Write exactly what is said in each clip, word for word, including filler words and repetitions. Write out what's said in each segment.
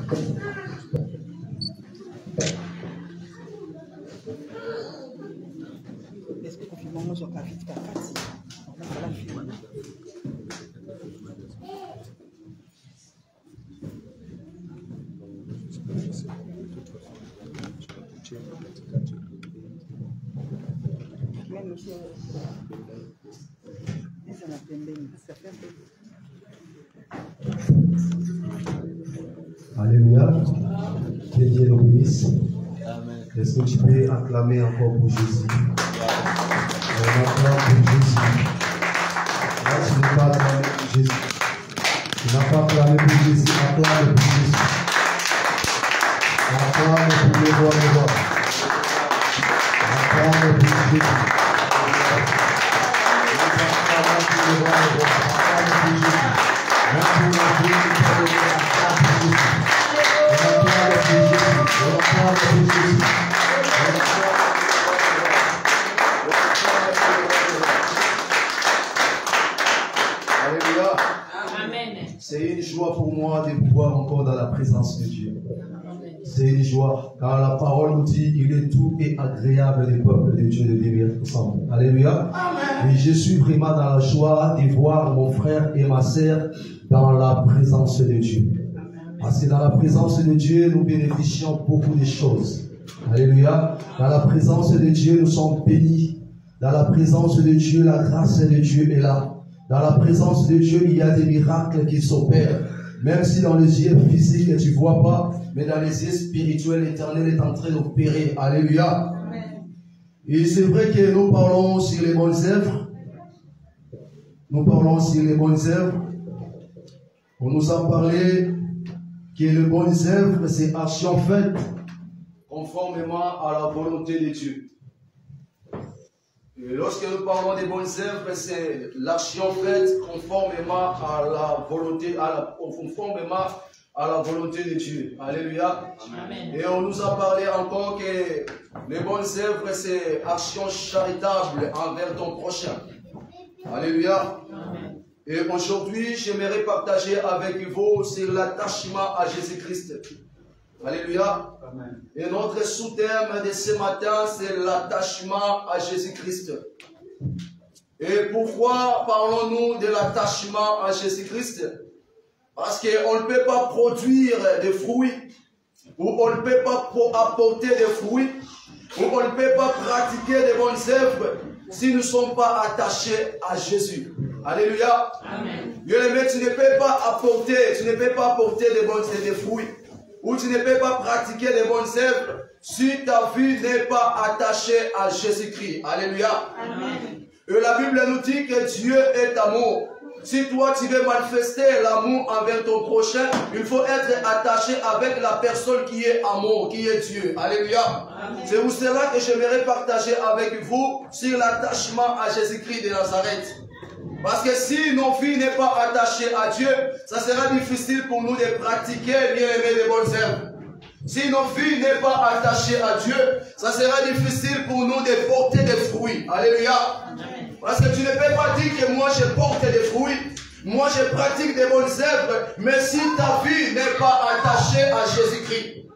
Est-ce que confinement nous a vite pas facile? Même monsieur, ça m'a fait bien, ça fait bien. Alléluia. Que Dieu nous bénisse. Est-ce que tu peux acclamer encore pour Jésus? On acclame pour Jésus. Là, tu n'as pas acclamé pour Jésus. Tu n'as pas acclamé pour Jésus. Acclame pour Jésus. Acclame pour le roi des rois. Acclame pour Jésus. Acclame pour le roi des rois. Acclame pour Jésus. Acclame pour Jésus. Alléluia. C'est une joie pour moi de pouvoir encore dans la présence de Dieu. C'est une joie, car la parole nous dit il est tout et agréable des peuples de Dieu de vivre ensemble. Alléluia. Et je suis vraiment dans la joie de voir mon frère et ma sœur dans la présence de Dieu. Parce que dans la présence de Dieu, nous bénéficions beaucoup de choses. Alléluia. Dans la présence de Dieu, nous sommes bénis. Dans la présence de Dieu, la grâce de Dieu est là. Dans la présence de Dieu, il y a des miracles qui s'opèrent. Même si dans les yeux physiques, tu ne vois pas, mais dans les yeux spirituels, l'Éternel est en train d'opérer. Alléluia. Et c'est vrai que nous parlons sur les bonnes œuvres. Nous parlons sur les bonnes œuvres. On nous a parlé que les bonnes œuvres, c'est action faite conformément à la volonté de Dieu. Et lorsque nous parlons des bonnes œuvres, c'est l'action faite conformément à la volonté, à la, conformément à la volonté de Dieu. Alléluia. Amen. Et on nous a parlé encore que les bonnes œuvres, c'est action charitable envers ton prochain. Alléluia. Amen. Et aujourd'hui, j'aimerais partager avec vous sur l'attachement à Jésus-Christ. Alléluia. Amen. Et notre sous-terme de ce matin, c'est l'attachement à Jésus-Christ. Et pourquoi parlons-nous de l'attachement à Jésus-Christ? Parce qu'on ne peut pas produire des fruits, ou on ne peut pas apporter des fruits, ou on ne peut pas pratiquer des bonnes œuvres si nous ne sommes pas attachés à Jésus. Alléluia. Amen. Bien-aimé, tu ne peux pas apporter, tu ne peux pas apporter des bonnes des fruits, ou tu ne peux pas pratiquer des bonnes œuvres si ta vie n'est pas attachée à Jésus-Christ. Alléluia. Amen. Et la Bible nous dit que Dieu est amour. Si toi tu veux manifester l'amour envers ton prochain, il faut être attaché avec la personne qui est amour, qui est Dieu. Alléluia. C'est pour cela que j'aimerais partager avec vous sur l'attachement à Jésus-Christ de Nazareth. Parce que si nos vies n'est pas attachées à Dieu, ça sera difficile pour nous de pratiquer, bien aimé, les bonnes œuvres. Si nos vies n'est pas attachées à Dieu, ça sera difficile pour nous de porter des fruits. Alléluia. Parce que tu ne peux pas dire que moi je porte des fruits, moi je pratique des bonnes œuvres, mais si ta vie n'est pas attachée à Jésus-Christ.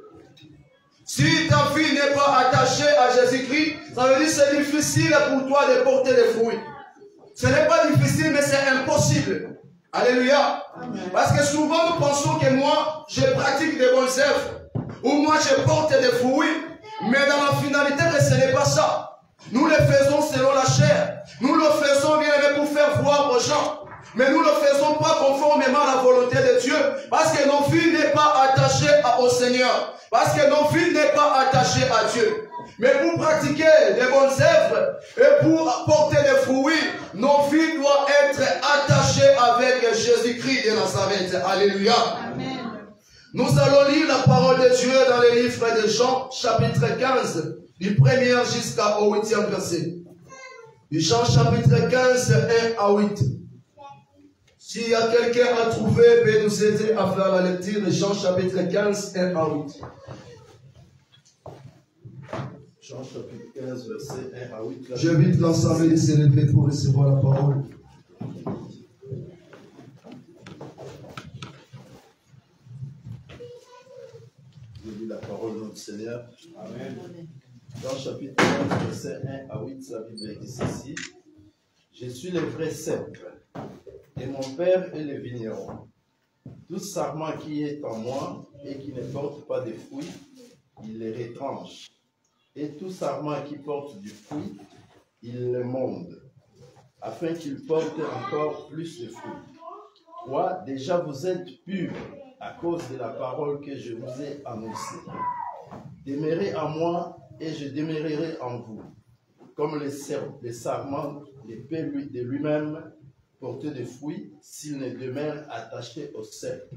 Si ta vie n'est pas attachée à Jésus-Christ, ça veut dire que c'est difficile pour toi de porter des fruits. Ce n'est pas difficile, mais c'est impossible. Alléluia. Amen. Parce que souvent nous pensons que moi, je pratique des bonnes œuvres, ou moi je porte des fruits, mais dans la finalité, ce n'est pas ça. Nous le faisons selon la chair. Nous le faisons bien pour faire voir aux gens. Mais nous ne le faisons pas conformément à la volonté de Dieu. Parce que nos vies n'est pas attachées au Seigneur. Parce que nos vies n'est pas attachées à Dieu. Mais pour pratiquer des bonnes œuvres et pour porter des fruits, nos vies doivent être attachées avec Jésus-Christ de Nazareth. Alléluia. Amen. Nous allons lire la parole de Dieu dans le livre de Jean, chapitre quinze, du premier jusqu'au huitième verset. Jean, chapitre quinze, un à huit. S'il y a quelqu'un à trouver, peut nous aider à faire la lecture de Jean, chapitre quinze, un à huit. Jean chapitre quinze, verset un à huit. J'invite l'ensemble de s'élever pour recevoir la parole. lit la parole de notre Seigneur. Amen. Dans le chapitre onze, versets un à huit, la Bible dit ceci. Je suis le vrai cèpe, et mon Père est le vigneron. Tout sarment qui est en moi et qui ne porte pas de fruits, il les retranche. Et tout sarment qui porte du fruit, il le monde, afin qu'il porte encore plus de fruits. Toi, déjà vous êtes purs à cause de la parole que je vous ai annoncée. Demeurez en moi et je demeurerai en vous. Comme les, les sarments ne peut de lui-même porter des fruits s'il ne demeure attaché au cep.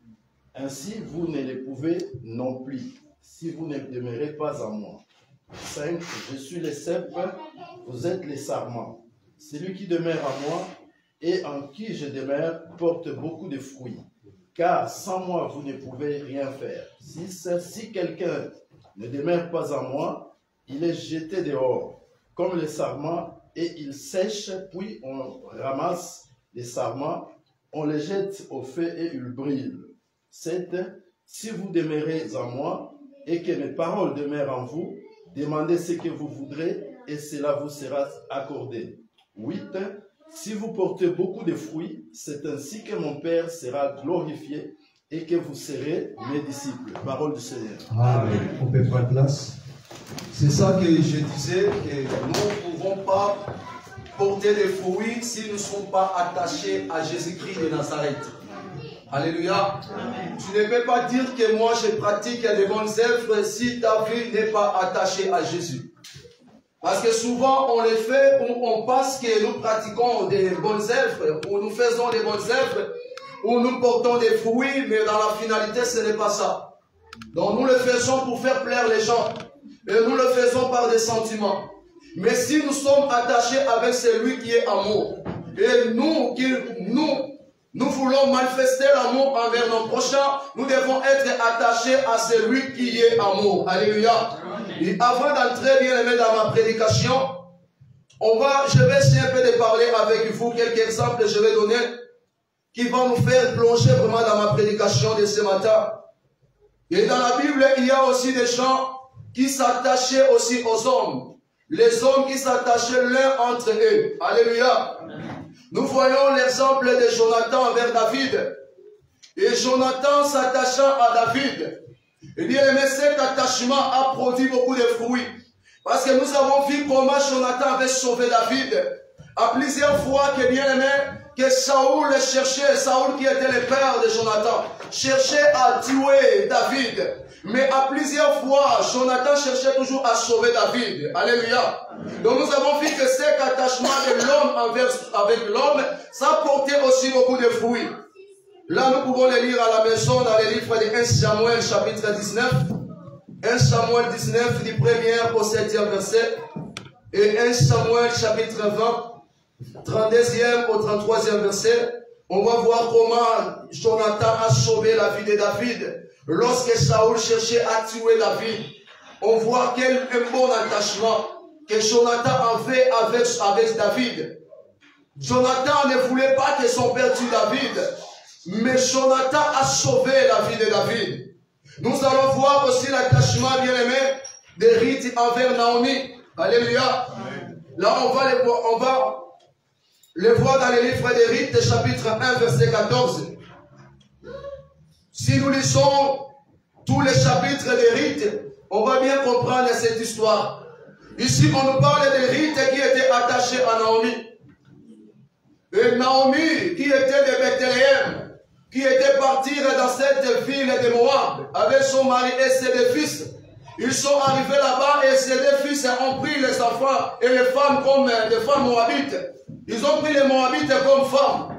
Ainsi, vous ne le pouvez non plus si vous ne demeurez pas en moi. cinq. Je suis le cep, vous êtes les sarments. Celui qui demeure en moi et en qui je demeure porte beaucoup de fruits. Car sans moi, vous ne pouvez rien faire. Si, si quelqu'un ne demeure pas en moi, il est jeté dehors, comme les sarments, et il sèche, puis on ramasse les sarments, on les jette au feu et ils brûlent. sept. Si vous demeurez en moi, et que mes paroles demeurent en vous, demandez ce que vous voudrez, et cela vous sera accordé. huit. Si vous portez beaucoup de fruits, c'est ainsi que mon Père sera glorifié et que vous serez mes disciples. Parole du Seigneur. Amen. On peut prendre place. C'est ça que je disais, que nous ne pouvons pas porter des fruits si nous ne sommes pas attachés à Jésus-Christ de Nazareth. Alléluia. Amen. Tu ne peux pas dire que moi je pratique des bonnes œuvres si ta vie n'est pas attachée à Jésus. Parce que souvent on les fait, on, on pense que nous pratiquons des bonnes œuvres, ou nous faisons des bonnes œuvres, ou nous portons des fruits, mais dans la finalité ce n'est pas ça. Donc nous le faisons pour faire plaire les gens, et nous le faisons par des sentiments. Mais si nous sommes attachés avec celui qui est amour, et nous, qui, nous, nous voulons manifester l'amour envers nos prochains, nous devons être attachés à celui qui est amour. Alléluia. Et avant d'entrer bien aimé dans ma prédication, on va, je vais essayer un peu de parler avec vous, quelques exemples que je vais donner, qui vont nous faire plonger vraiment dans ma prédication de ce matin. Et dans la Bible, il y a aussi des gens qui s'attachaient aussi aux hommes. Les hommes qui s'attachaient l'un entre eux. Alléluia. Nous voyons l'exemple de Jonathan envers David. Et Jonathan s'attachant à David. Et bien aimé, cet attachement a produit beaucoup de fruits. Parce que nous avons vu comment Jonathan avait sauvé David. À plusieurs fois que bien aimé, que Saoul cherchait, Saoul qui était le père de Jonathan, cherchait à tuer David. Mais à plusieurs fois, Jonathan cherchait toujours à sauver David. Alléluia. Donc nous avons vu que cet attachement de l'homme avec l'homme, ça portait aussi beaucoup de fruits. Là, nous pouvons les lire à la maison dans les livres de un Samuel chapitre dix-neuf. un Samuel dix-neuf du premier au septième verset. Et un Samuel chapitre vingt, trente-deuxième au trente-troisième verset. On va voir comment Jonathan a sauvé la vie de David. Lorsque Saoul cherchait à tuer David, on voit quel un bon attachement que Jonathan avait avec, avec David. Jonathan ne voulait pas que son père tue David, mais Jonathan a sauvé la vie de David. Nous allons voir aussi l'attachement bien-aimé de Ruth envers Naomi. Alléluia. Amen. Là, on va, les voir, on va les voir dans les livres de Ruth, chapitre un, verset quatorze. Si nous lisons tous les chapitres de Ruth, on va bien comprendre cette histoire. Ici, on nous parle de Ruth qui était attachée à Naomi. Et Naomi, qui était de Bethléem, qui était partie dans cette ville de Moab, avec son mari et ses deux fils. Ils sont arrivés là-bas et ces deux fils ont pris les enfants et les femmes comme des femmes moabites. Ils ont pris les moabites comme femmes.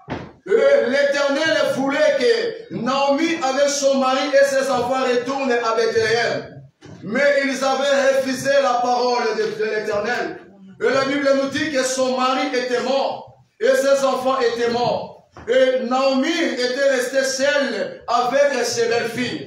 L'Éternel voulait que Naomi avec son mari et ses enfants retournent à Bethléem. Mais ils avaient refusé la parole de, de l'Éternel. Et la Bible nous dit que son mari était mort et ses enfants étaient morts. Et Naomi était restée seule avec ses belles filles.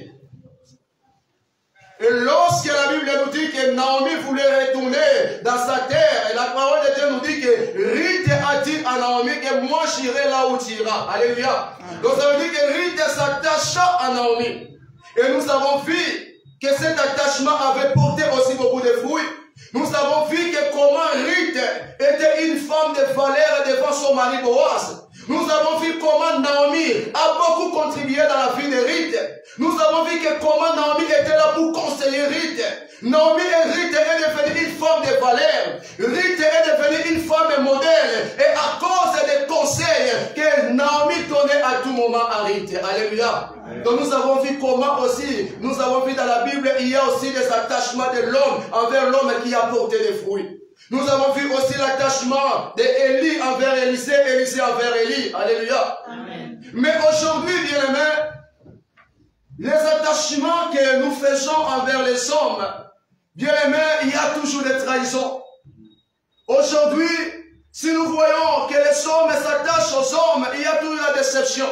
Et lorsque la Bible nous dit que Naomi voulait retourner dans sa terre, et la parole de Dieu nous dit que Ruth a dit à Naomi que moi j'irai là où tu iras. Alléluia. Donc ça veut dire que Ruth s'attacha à Naomi. Et nous avons vu que cet attachement avait porté aussi beaucoup de fruits. Nous avons vu que comment Ruth était une femme de valeur devant son mari Boaz. Nous avons vu comment Naomi a beaucoup contribué dans la vie de Ruth. Nous avons vu que comment Naomi était là pour conseiller Ruth. Naomi et Ruth est devenue une femme de valeur. Ruth est devenue une femme modèle. Et à cause des conseils que Naomi donnait à tout moment à Ruth. Alléluia. Donc nous avons vu comment aussi, nous avons vu dans la Bible, il y a aussi des attachements de l'homme envers l'homme qui a porté des fruits. Nous avons vu aussi l'attachement d'Élie envers Élisée, Élisée envers Élie. Alléluia. Amen. Mais aujourd'hui, bien-aimés, les attachements que nous faisons envers les hommes, bien-aimés, il y a toujours des trahisons. Aujourd'hui, si nous voyons que les hommes s'attachent aux hommes, il y a toujours la déception.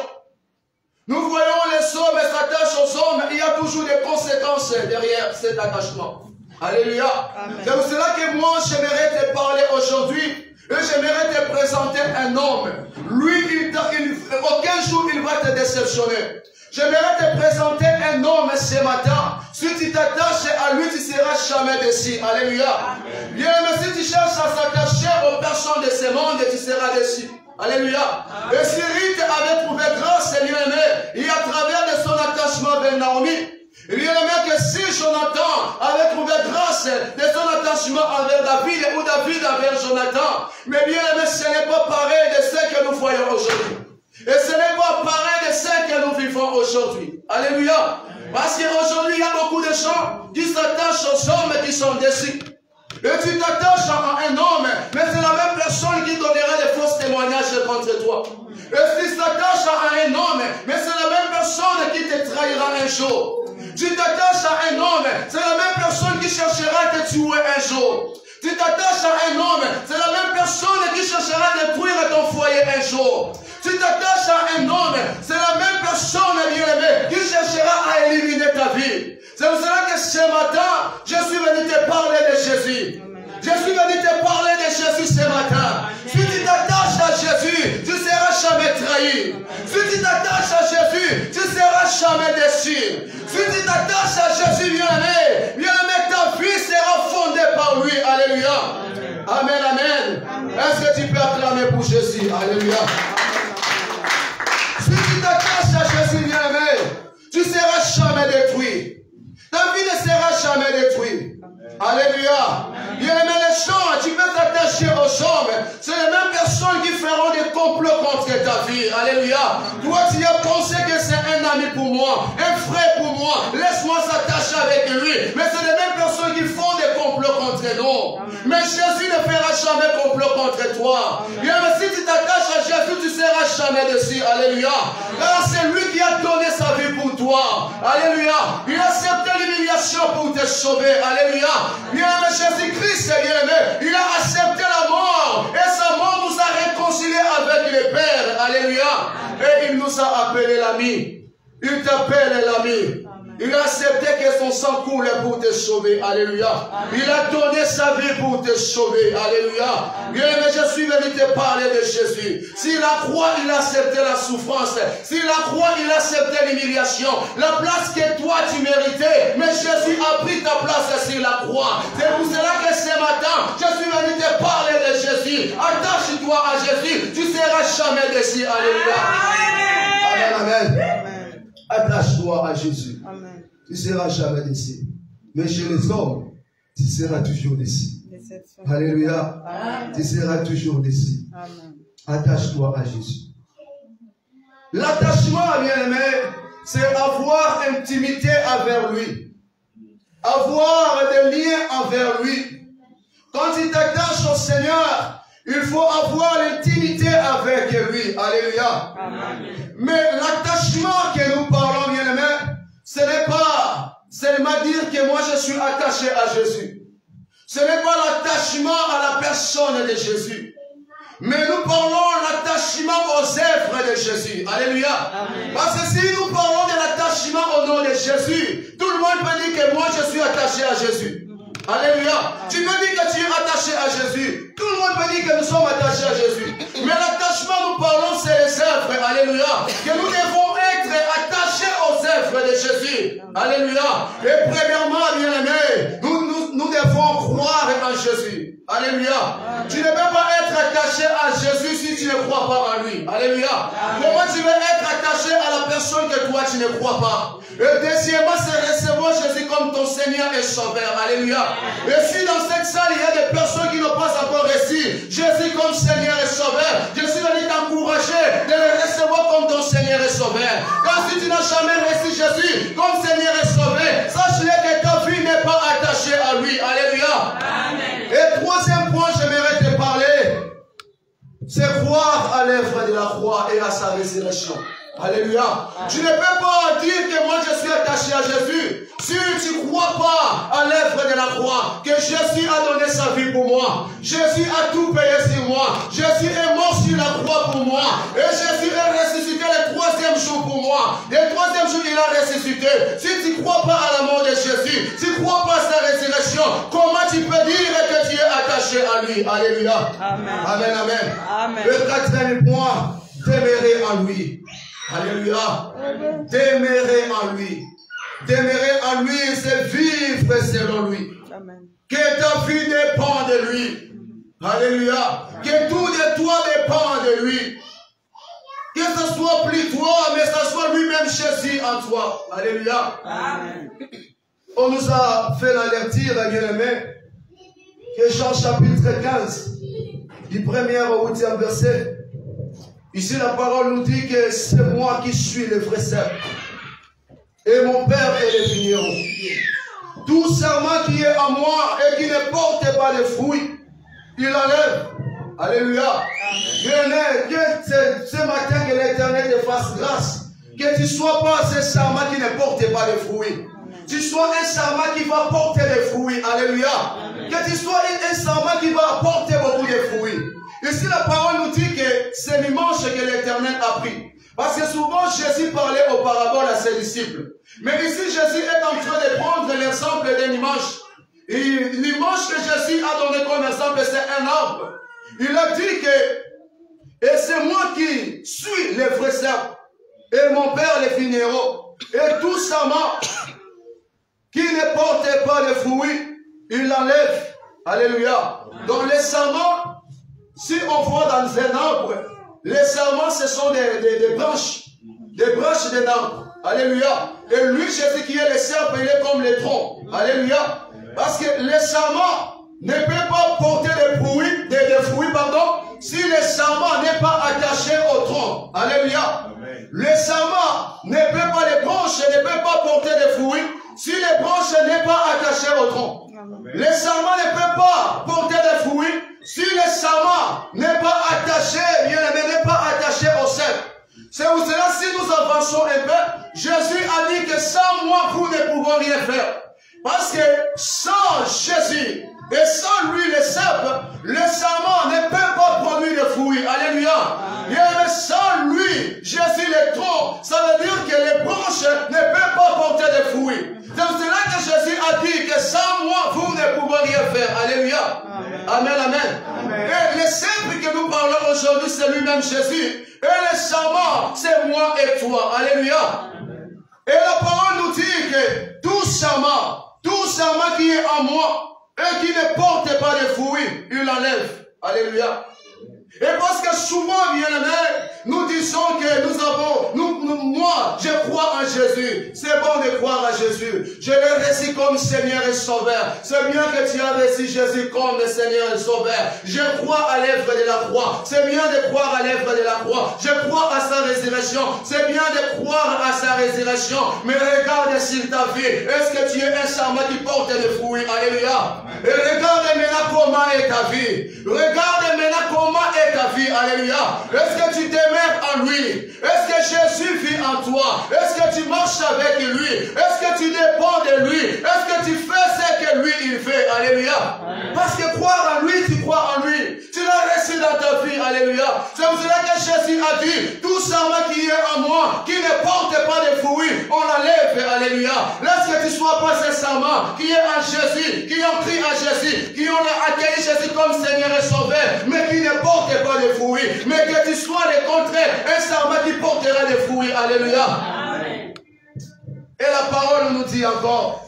Nous voyons les hommes s'attachent aux hommes, il y a toujours des conséquences derrière cet attachement. Alléluia. C'est pour cela que moi, j'aimerais te parler aujourd'hui et j'aimerais te présenter un homme. Lui, il, il, aucun jour, il va te déceptionner. J'aimerais te présenter un homme ce matin. Si tu t'attaches à lui, tu ne seras jamais déçu. Alléluia. Bien, mais si tu cherches à s'attacher aux personnes de ce monde, tu seras déçu. Alléluia. Et si Ruth avait trouvé grâce, bien-aimé, et à travers de son attachement avec Naomi, bien-aimé, que si Jonathan avait trouvé grâce de son attachement envers David ou David envers Jonathan, mais bien-aimé, ce n'est pas pareil de ce que nous voyons aujourd'hui. Et ce n'est pas pareil de ce que nous vivons aujourd'hui. Alléluia. Parce qu'aujourd'hui, il y a beaucoup de gens qui s'attachent aux hommes qui sont déçus. Et tu t'attaches à un homme, mais c'est la même personne qui donnera des fausses témoignages contre toi. Et si tu t'attaches à un homme, mais c'est la même personne qui te trahira un jour. Tu t'attaches à un homme, c'est la même personne qui cherchera à te tuer un jour. Tu t'attaches à un homme, c'est la même personne qui cherchera à détruire ton foyer un jour. Tu t'attaches à un homme, c'est la même personne, bien-aimé, qui cherchera à éliminer ta vie. C'est pour cela que ce matin, je suis venu te parler de Jésus. Je suis venu te parler de Jésus ce matin. Si tu t'attaches à Jésus, tu ne seras jamais trahi. Si tu t'attaches à Jésus, tu ne seras jamais déçu. Si tu t'attaches à Jésus, bien-aimé, bien-aimé, ta vie sera fondée par lui. Alléluia. Amen, amen. Est-ce que tu peux acclamer pour Jésus? Alléluia. Si tu t'attaches à Jésus, bien-aimé, tu ne seras jamais détruit. Ta vie ne sera jamais détruite. Alléluia. Bien-aimé, les gens, tu peux t'attacher aux hommes. C'est les mêmes personnes qui feront des complots contre ta vie. Alléluia. Toi, tu as pensé que c'est un ami pour moi, un frère pour moi. Laisse-moi s'attacher avec lui. Mais c'est les mêmes personnes qui font des complots contre nous. Mais Jésus ne fera jamais complot contre toi. Bien-aimé, si tu t'attaches à Jésus, tu ne seras jamais déçu. Alléluia. Car c'est lui qui a donné sa vie pour toi. Alléluia. Il a accepté l'humiliation pour te sauver. Alléluia. Bien-aimé, Jésus-Christ, bien-aimé, il a accepté la mort. Et sa mort nous a réconciliés avec le Père. Alléluia. Et il nous a appelé l'ami. Il t'appelle l'ami. Il a accepté que son sang coule pour te sauver. Alléluia. Il a donné sa vie pour te sauver. Alléluia. Bien-aimé, je suis venu te parler de Jésus. S'il a croix, il a accepté la souffrance. S'il a croix, il a accepté l'humiliation. La place que toi tu méritais. Mais Jésus a pris ta place sur la croix. C'est pour cela que ce matin, je suis venu te parler de Jésus. Attache-toi à Jésus. Tu ne seras jamais déçu. Alléluia. Amen. Amen. Amen. Attache-toi à Jésus. Amen. Tu ne seras jamais déçu. Mais chez les hommes, tu seras toujours déçu. Alléluia. Amen. Tu seras toujours déçu. Attache-toi à Jésus. L'attachement, bien-aimé, c'est avoir intimité avec lui. Avoir des liens envers lui. Quand tu t'attaches au Seigneur, il faut avoir l'intimité avec lui. Alléluia. Amen. Mais l'attachement que nous parlons, bien-aimé, ce n'est pas seulement dire que moi je suis attaché à Jésus. Ce n'est pas l'attachement à la personne de Jésus. Mais nous parlons l'attachement aux œuvres de Jésus. Alléluia. Amen. Parce que si nous parlons de l'attachement au nom de Jésus, tout le monde peut dire que moi je suis attaché à Jésus. Alléluia. Tu peux dire que tu es attaché à Jésus. Tout le monde peut dire que nous sommes attachés à Jésus. Mais l'attachement, nous parlons, c'est les œuvres. Alléluia. Que nous devons être attachés aux œuvres de Jésus. Jésus. Alléluia. Et premièrement, bien-aimés, nous, nous, nous devons croire en Jésus. Alléluia. Tu ne peux pas être attaché à Jésus si tu ne crois pas en lui. Alléluia. Comment tu veux être attaché à la personne que toi tu ne crois pas? Et deuxièmement, c'est recevoir Jésus comme ton Seigneur et Sauveur. Alléluia. Et si dans cette salle, il y a des personnes qui n'ont pas encore reçu Jésus comme Seigneur et Sauveur, je suis venu t'encourager de le recevoir comme ton Seigneur et Sauveur. Car si tu n'as jamais reçu Jésus comme Seigneur et Sauveur, sache-le que ta vie n'est pas attachée à lui. Alléluia. Amen. Et troisième point, j'aimerais te parler, c'est croire à l'œuvre de la croix et à sa résurrection. Alléluia. Amen. Tu ne peux pas dire que moi je suis attaché à Jésus si tu ne crois pas à l'œuvre de la croix, que Jésus a donné sa vie pour moi. Jésus a tout payé sur moi. Jésus est mort sur la croix pour moi. Et Jésus est ressuscité le troisième jour pour moi. Le troisième jour, il a ressuscité. Si tu ne crois pas à la mort de Jésus, si tu ne crois pas à sa résurrection, comment tu peux dire que tu es attaché à lui? Alléluia. Amen. Amen, amen. Amen. Le quatrième point, demeurer en lui. Alléluia. Demeurer en lui. Demeurer en lui, c'est vivre selon lui. Amen. Que ta vie dépend de lui. Alléluia. Que tout de toi dépend de lui. Que ce soit plus toi, mais ce soit lui-même Jésus en toi. Alléluia. Amen. On nous a fait la lecture, bien-aimé, que Jean chapitre quinze, du premier au huitième verset. Ici, la parole nous dit que c'est moi qui suis le vrai cep. Et mon Père est le vigneron. Tout serment qui est en moi et qui ne porte pas de fruits, il enlève. Alléluia. Bien-aimé, que ce, ce matin, que l'Éternel te fasse grâce. Que tu ne sois pas ce serment qui ne porte pas de fruits. Tu sois un serment qui va porter des fruits. Alléluia. Que tu sois un serment qui va apporter beaucoup de fruits. Ici, la parole nous dit que c'est l'image que l'Éternel a pris. Parce que souvent, Jésus parlait aux paraboles à ses disciples. Mais ici, Jésus est en train de prendre l'exemple d'une image. Et l'image que Jésus a donnée comme exemple, c'est un arbre. Il a dit que, et c'est moi qui suis le vrai serment, et mon Père le vigneron. Et tout serment qui ne porte pas de fruits, il l'enlève. Alléluia. Donc les serments, si on voit dans un arbre, les serments, ce sont des, des, des branches, des branches d'un arbre. Alléluia. Et lui, Jésus qui est le serpent, il est comme le tronc. Alléluia. Parce que les serments ne peuvent pas porter des fruits, des, des fruits, pardon, si le serment n'est pas attaché au tronc. Alléluia. Le serment ne peut pas, les branches ne peuvent pas porter des fruits si les branches n'est pas attachées au tronc. Les serments ne peuvent pas porter des fruits si le serment n'est pas attaché, bien aimé, n'est pas attaché au cep. C'est pour cela, si nous avançons un peu, Jésus a dit que sans moi, vous ne pouvez rien faire. Parce que sans Jésus et sans lui, le cep, le serment ne peut pas produire de fruits. Alléluia. Bien aimé, sans lui, Jésus le tronc, ça veut dire que les branches ne peuvent pas porter de fruits. C'est pour cela que Jésus a dit que sans moi, vous ne pouvez rien faire. Alléluia. Amen, amen. Amen. Et le cep que nous parlons aujourd'hui, c'est lui-même Jésus. Et le serment, c'est moi et toi. Alléluia. Et la parole nous dit que tout serment, tout serment qui est en moi, et qui ne porte pas de fruits, il enlève. Alléluia. Et parce que souvent, bien aimé, nous disons que nous avons, nous, nous, moi, je crois en Jésus. C'est bon de croire en Jésus. Je l'ai reçu comme Seigneur et Sauveur. C'est bien que tu as reçu Jésus comme le Seigneur et Sauveur. Je crois à l'œuvre de la croix. C'est bien de croire à l'œuvre de la croix. Je crois à sa résurrection. C'est bien de croire à sa résurrection. Mais regarde sur ta vie. Est-ce que tu es un serment qui porte des fruits? Alléluia. Et regarde maintenant comment est ta vie. Regarde maintenant comment est ta vie. Alléluia. Est-ce que tu demeures en lui? Est-ce que Jésus vit en toi? Est-ce que tu marches avec lui? Est-ce que tu dépends de lui? Est-ce que tu fais ce que lui il fait? Alléluia. Parce que croire en lui, tu crois en lui. Tu l'as reçu dans ta vie. Alléluia. C'est pour cela que Jésus a dit, tout serment qui est en moi, qui ne porte pas de fruits, on l'enlève. Alléluia. Laisse que tu sois pas ce serment qui est en Jésus, qui ont pris à Jésus, qui ont accueilli Jésus comme Seigneur et Sauveur, mais qui ne porte pas de fruits, mais que tu sois le contraire, un serment qui portera des fruits. Alléluia. Amen. Et la parole nous dit encore,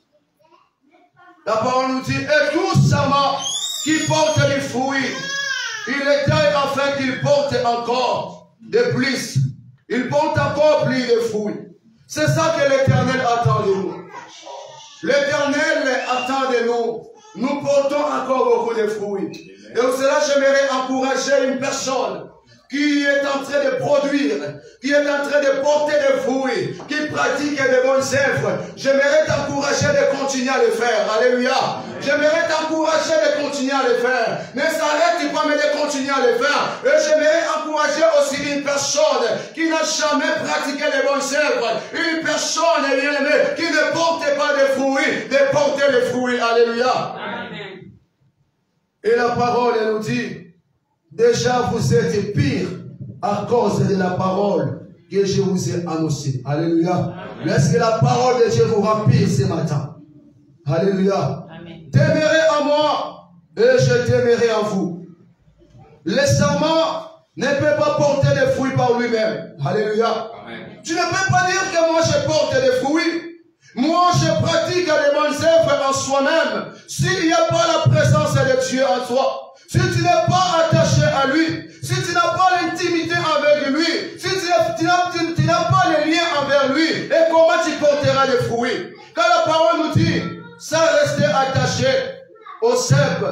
la parole nous dit, et tout serment qui porte des fruits, il étaye afin qu'il porte encore de plus. Il porte encore plus de fruits. C'est ça que l'Éternel attend de nous. L'Éternel attend de nous. Nous portons encore beaucoup de fruits. Et pour cela, j'aimerais encourager une personne qui est en train de produire, qui est en train de porter des fruits, qui pratique de bonnes œuvres. J'aimerais t'encourager de continuer à le faire. Alléluia. J'aimerais t'encourager de continuer à le faire. Ne s'arrête pas, mais de continuer à le faire. Et j'aimerais encourager aussi une personne qui n'a jamais pratiqué de bonnes œuvres. Une personne, bien aimée, qui ne porte pas de fruits, de porter les fruits. Alléluia. Amen. Et la parole, elle nous dit, déjà, vous êtes pire à cause de la parole que je vous ai annoncée. Alléluia. Laisse que la parole de Dieu vous rend pire ce matin. Alléluia. Demeurez en moi et je demeurerai en vous. Le serment ne peut pas porter des fruits par lui-même. Alléluia. Amen. Tu ne peux pas dire que moi je porte des fruits. Moi je pratique des bonnes œuvres en soi-même. S'il n'y a pas la présence de Dieu en toi, si tu n'es pas attaché à lui, si tu n'as pas l'intimité avec lui, si tu n'as pas le lien envers lui, et comment tu porteras les fruits? Quand la parole nous dit, sans rester attaché au cep,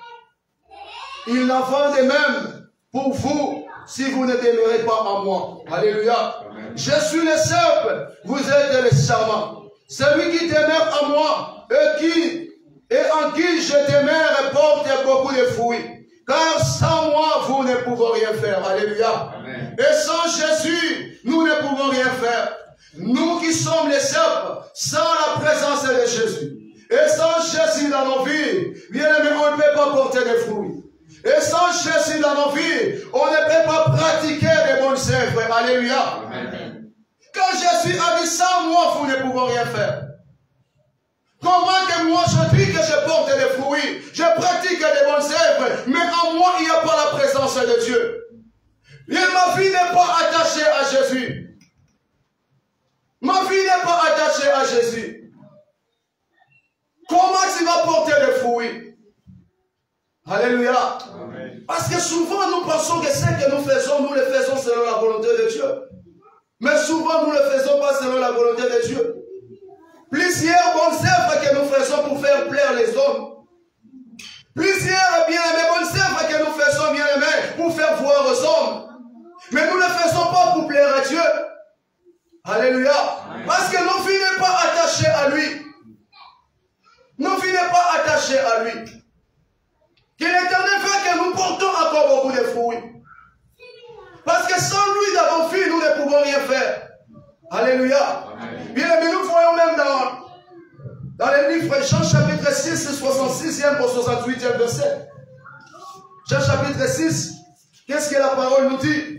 il en va de même pour vous si vous ne demeurez pas en moi. Alléluia. Amen. Je suis le cep, vous êtes le serment. Celui qui demeure en moi et qui et en qui je demeure porte beaucoup de fruits. Car sans moi, vous ne pouvez rien faire. Alléluia. Amen. Et sans Jésus, nous ne pouvons rien faire. Nous qui sommes les cèpes, sans la présence de Jésus. Et sans Jésus dans nos vies, bien aimé, on ne peut pas porter des fruits. Et sans Jésus dans nos vies, on ne peut pas pratiquer des bonnes œuvres. Alléluia. Amen. Quand Jésus a dit sans moi, vous ne pouvez rien faire. Comment que moi je dis que je porte des fruits, je pratique des bonnes œuvres, mais en moi il n'y a pas la présence de Dieu. Et ma vie n'est pas attachée à Jésus. Ma vie n'est pas attachée à Jésus. Comment tu vas porter des fruits? Alléluia. Amen. Parce que souvent nous pensons que ce que nous faisons, nous le faisons selon la volonté de Dieu. Mais souvent nous ne le faisons pas selon la volonté de Dieu. Plusieurs bonnes œuvres que nous faisons pour faire plaire les hommes. Plusieurs bien-aimés bonnes œuvres que nous faisons bien-aimés pour faire voir aux hommes. Mais nous ne le faisons pas pour plaire à Dieu. Alléluia. Parce que nos vies n'est pas attachées à lui. Nos vies n'est pas attachées à lui. Que l'Éternel fait que nous portons encore beaucoup de fruits. Parce que sans lui dans nos vies, nous ne pouvons rien faire. Alléluia. Bien aimé, nous voyons même dans, dans le livre Jean chapitre six, soixante-sixième au soixante-huitième verset. Jean chapitre six, qu'est-ce que la parole nous dit?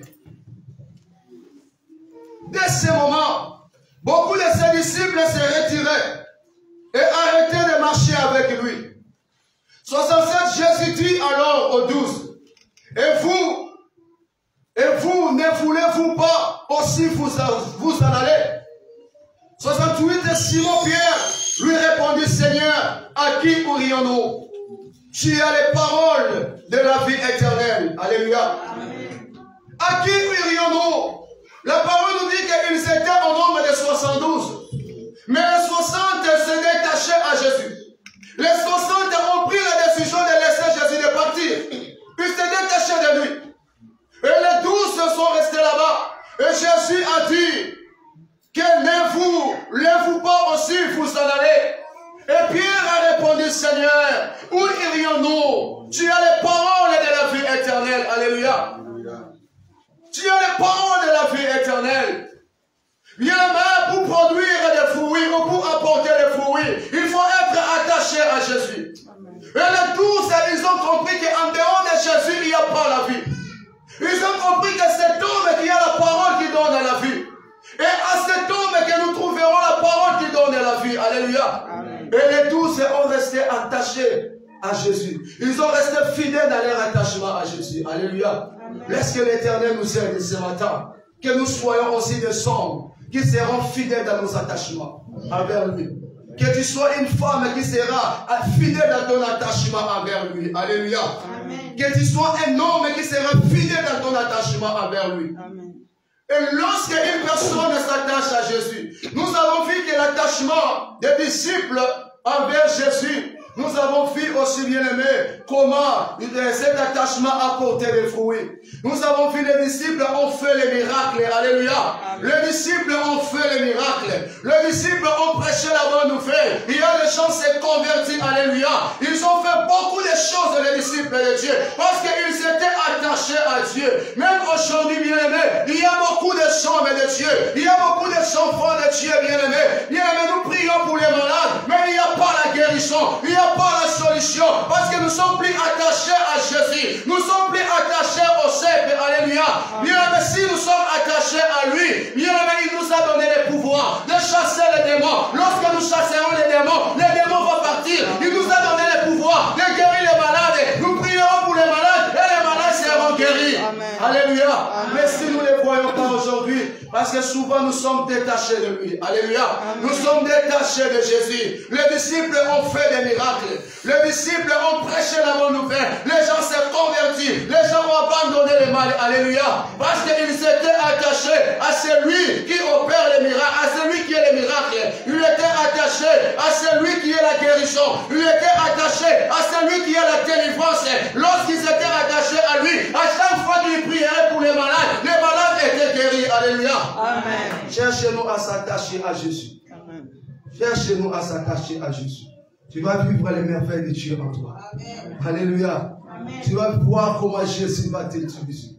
Dès ce moment, beaucoup de ses disciples se retiraient et arrêtaient de marcher avec lui. soixante-sept, Jésus dit alors aux douze, et vous, et vous, ne voulez-vous pas aussi vous, vous en aller? soixante-huit, Simon Pierre lui répondit, Seigneur, à qui irions-nous? Tu as les paroles de la vie éternelle. Alléluia. Amen. À qui irions-nous? La parole nous dit qu'ils étaient au nombre de soixante-douze. Mais les soixante se détachaient à Jésus. Les soixante ont pris la décision de laisser Jésus de partir. Ils se détachaient de lui. Et les douze sont restés là-bas. Et Jésus a dit que ne vous, levez-vous pas aussi vous en allez. Et Pierre a répondu, Seigneur, où irions-nous? Tu as les paroles de la vie éternelle. Alléluia. Tu as les paroles de la vie éternelle. Bien même pour produire des fruits ou pour apporter des fruits, il faut être attaché à Jésus. Amen. Et les douze, ils ont compris qu'en dehors de Jésus, il n'y a pas la vie. Ils ont compris que c'est homme qui a la parole qui donne la vie. Et à cet homme que nous trouverons la parole qui donne la vie. Alléluia. Amen. Et les douze ont resté attachés à Jésus. Ils ont resté fidèles dans leur attachement à Jésus. Alléluia. Laisse que l'Éternel nous aide ce matin. Que nous soyons aussi des hommes qui seront fidèles dans nos attachements envers lui. Que tu sois une femme qui sera fidèle dans ton attachement envers lui. Alléluia. Amen. Que tu sois un homme qui sera fidèle dans ton attachement envers lui. Amen. Et lorsque une personne s'attache à Jésus, nous avons vu que l'attachement des disciples envers Jésus, nous avons vu aussi, bien aimé, comment cet attachement a porté des fruits. Nous avons vu les disciples ont fait les miracles. Alléluia. Amen. Les disciples ont fait les miracles. Les disciples ont prêché la bonne nouvelle. Il y a des gens qui s'est convertis. Alléluia. Ils ont fait beaucoup de choses, les disciples de Dieu, parce qu'ils étaient attachés à Dieu. Même aujourd'hui, bien aimé, il y a beaucoup de gens de Dieu. Il y a beaucoup de enfants de Dieu, bien aimé. Bien aimé, nous prions pour les malades, mais il n'y a pas la guérison. Il n'y a pas la solution, parce que nous sommes plus attachés à Jésus. Nous sommes plus attachés au Seigneur. Alléluia. Bien aimé, si nous sommes attachés à lui, bien aimé, il nous a donné le pouvoir de chasser les démons. Lorsque nous chasserons les démons, les démons vont partir. Il nous a donné le pouvoir de guérir les malades. Nous prierons pour les malades et les malades seront guéris. Amen. Alléluia. Amen. Mais si nous ne les voyons pas aujourd'hui, parce que souvent nous sommes détachés de lui. Alléluia. Amen. Nous sommes détachés de Jésus. Les disciples ont fait des miracles. Les disciples ont prêché la bonne nouvelle. Les gens s'est convertis. Les gens ont abandonné le mal. Alléluia. Parce qu'ils s'étaient attachés à celui qui opère les miracles, à celui qui est les miracles. Ils étaient attachés à celui qui est la guérison. Ils étaient attachés à celui qui est la délivrance. Lorsqu'ils étaient attachés à lui, à chaque fois qu'ils priaient pour les malades, les malades étaient guéris. Alléluia. Amen. Cherchez-nous à s'attacher à Jésus. Amen. Cherchez-nous à s'attacher à Jésus. Tu vas vivre les merveilles de Dieu en toi. Amen. Alléluia. Amen. Tu vas voir comment Jésus va t'utiliser.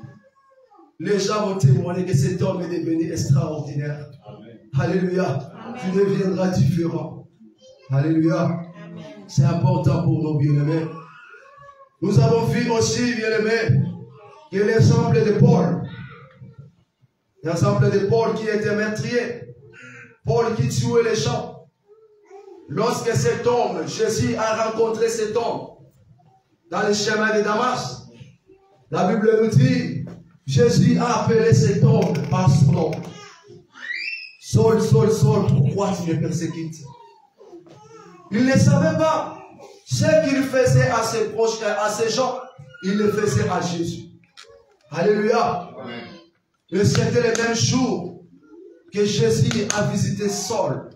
Les gens vont témoigner que cet homme est devenu extraordinaire. Amen. Alléluia. Amen. Tu deviendras différent. Alléluia. C'est important pour nos bien-aimés. Nous avons vu aussi, bien-aimés, que l'exemple de Paul, l'exemple de Paul qui était meurtrier, Paul qui tuait les gens. Lorsque cet homme, Jésus a rencontré cet homme dans le chemin de Damas, la Bible nous dit, Jésus a appelé cet homme par son nom. Saul, Saul, Saul, pourquoi tu me persécutes? Il ne savait pas ce qu'il faisait à ses proches, à ses gens, il le faisait à Jésus. Alléluia. Amen. Et c'était le même jour que Jésus a visité Saul.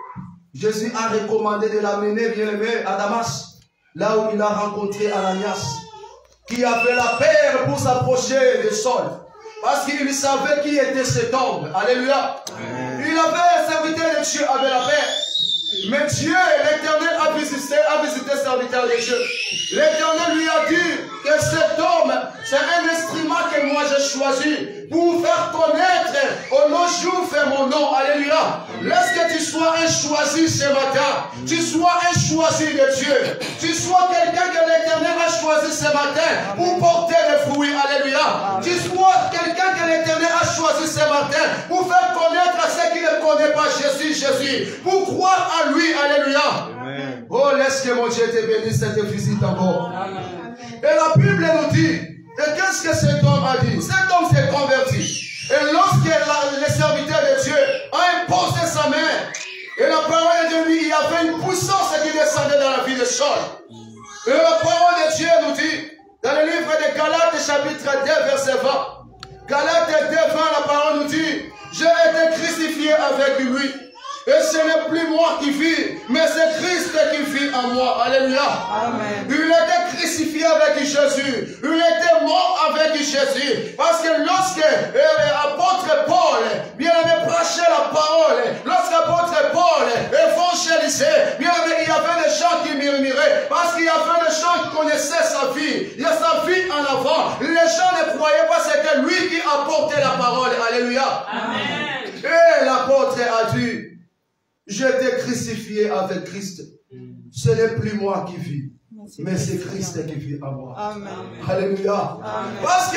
Jésus a recommandé de l'amener, bien-aimé, à Damas, là où il a rencontré Ananias, qui avait la peur pour s'approcher de Saul, parce qu'il savait qui était cet homme. Alléluia. Amen. Il avait, un serviteur de Dieu avait la peur. Mais Dieu, l'Éternel, a visité, a visité ce serviteur de Dieu. L'Éternel lui a dit que cet homme, c'est un instrument que moi j'ai choisi pour faire connaître au nom jour fait mon nom. Alléluia. Laisse que tu sois un choisi ce matin. Tu sois un choisi de Dieu. Tu sois quelqu'un que l'Éternel a choisi ce matin pour porter des fruits. Alléluia. Tu sois quelqu'un que l'Éternel a choisi ce matin pour faire connaître à ceux qui ne connaissent pas Jésus, Jésus. Pour croire à lui. Alléluia. Amen. Oh, laisse que mon Dieu te bénisse cette visite encore. Amen. Et la Bible nous dit, et qu'est-ce que cet homme a dit? Cet homme s'est converti. Et lorsque la, le serviteur de Dieu a imposé sa main, et la parole de lui, il y avait une puissance qui descendait dans la vie de Saul. Et la parole de Dieu nous dit, dans le livre de Galates, chapitre deux, verset vingt, Galates deux, vingt, la parole nous dit, j'ai été crucifié avec lui. Et ce n'est plus moi qui vis, mais c'est Christ qui vit en moi. Alléluia. Amen. Il était crucifié avec Jésus. Il était mort avec Jésus. Parce que lorsque l'apôtre euh, Paul, bien aimé, prêchait la parole, lorsque l'apôtre Paul évangélisait, bien aimé, il y avait des gens qui murmuraient. Parce qu'il y avait des gens qui connaissaient sa vie. Il y a sa vie en avant. Les gens ne croyaient pas, c'était lui qui apportait la parole. Alléluia. Amen. Et l'apôtre a dit, j'ai été crucifié avec Christ. Ce n'est plus moi qui vis, mais c'est Christ qui vit en moi. Amen. Alléluia. Amen. Parce que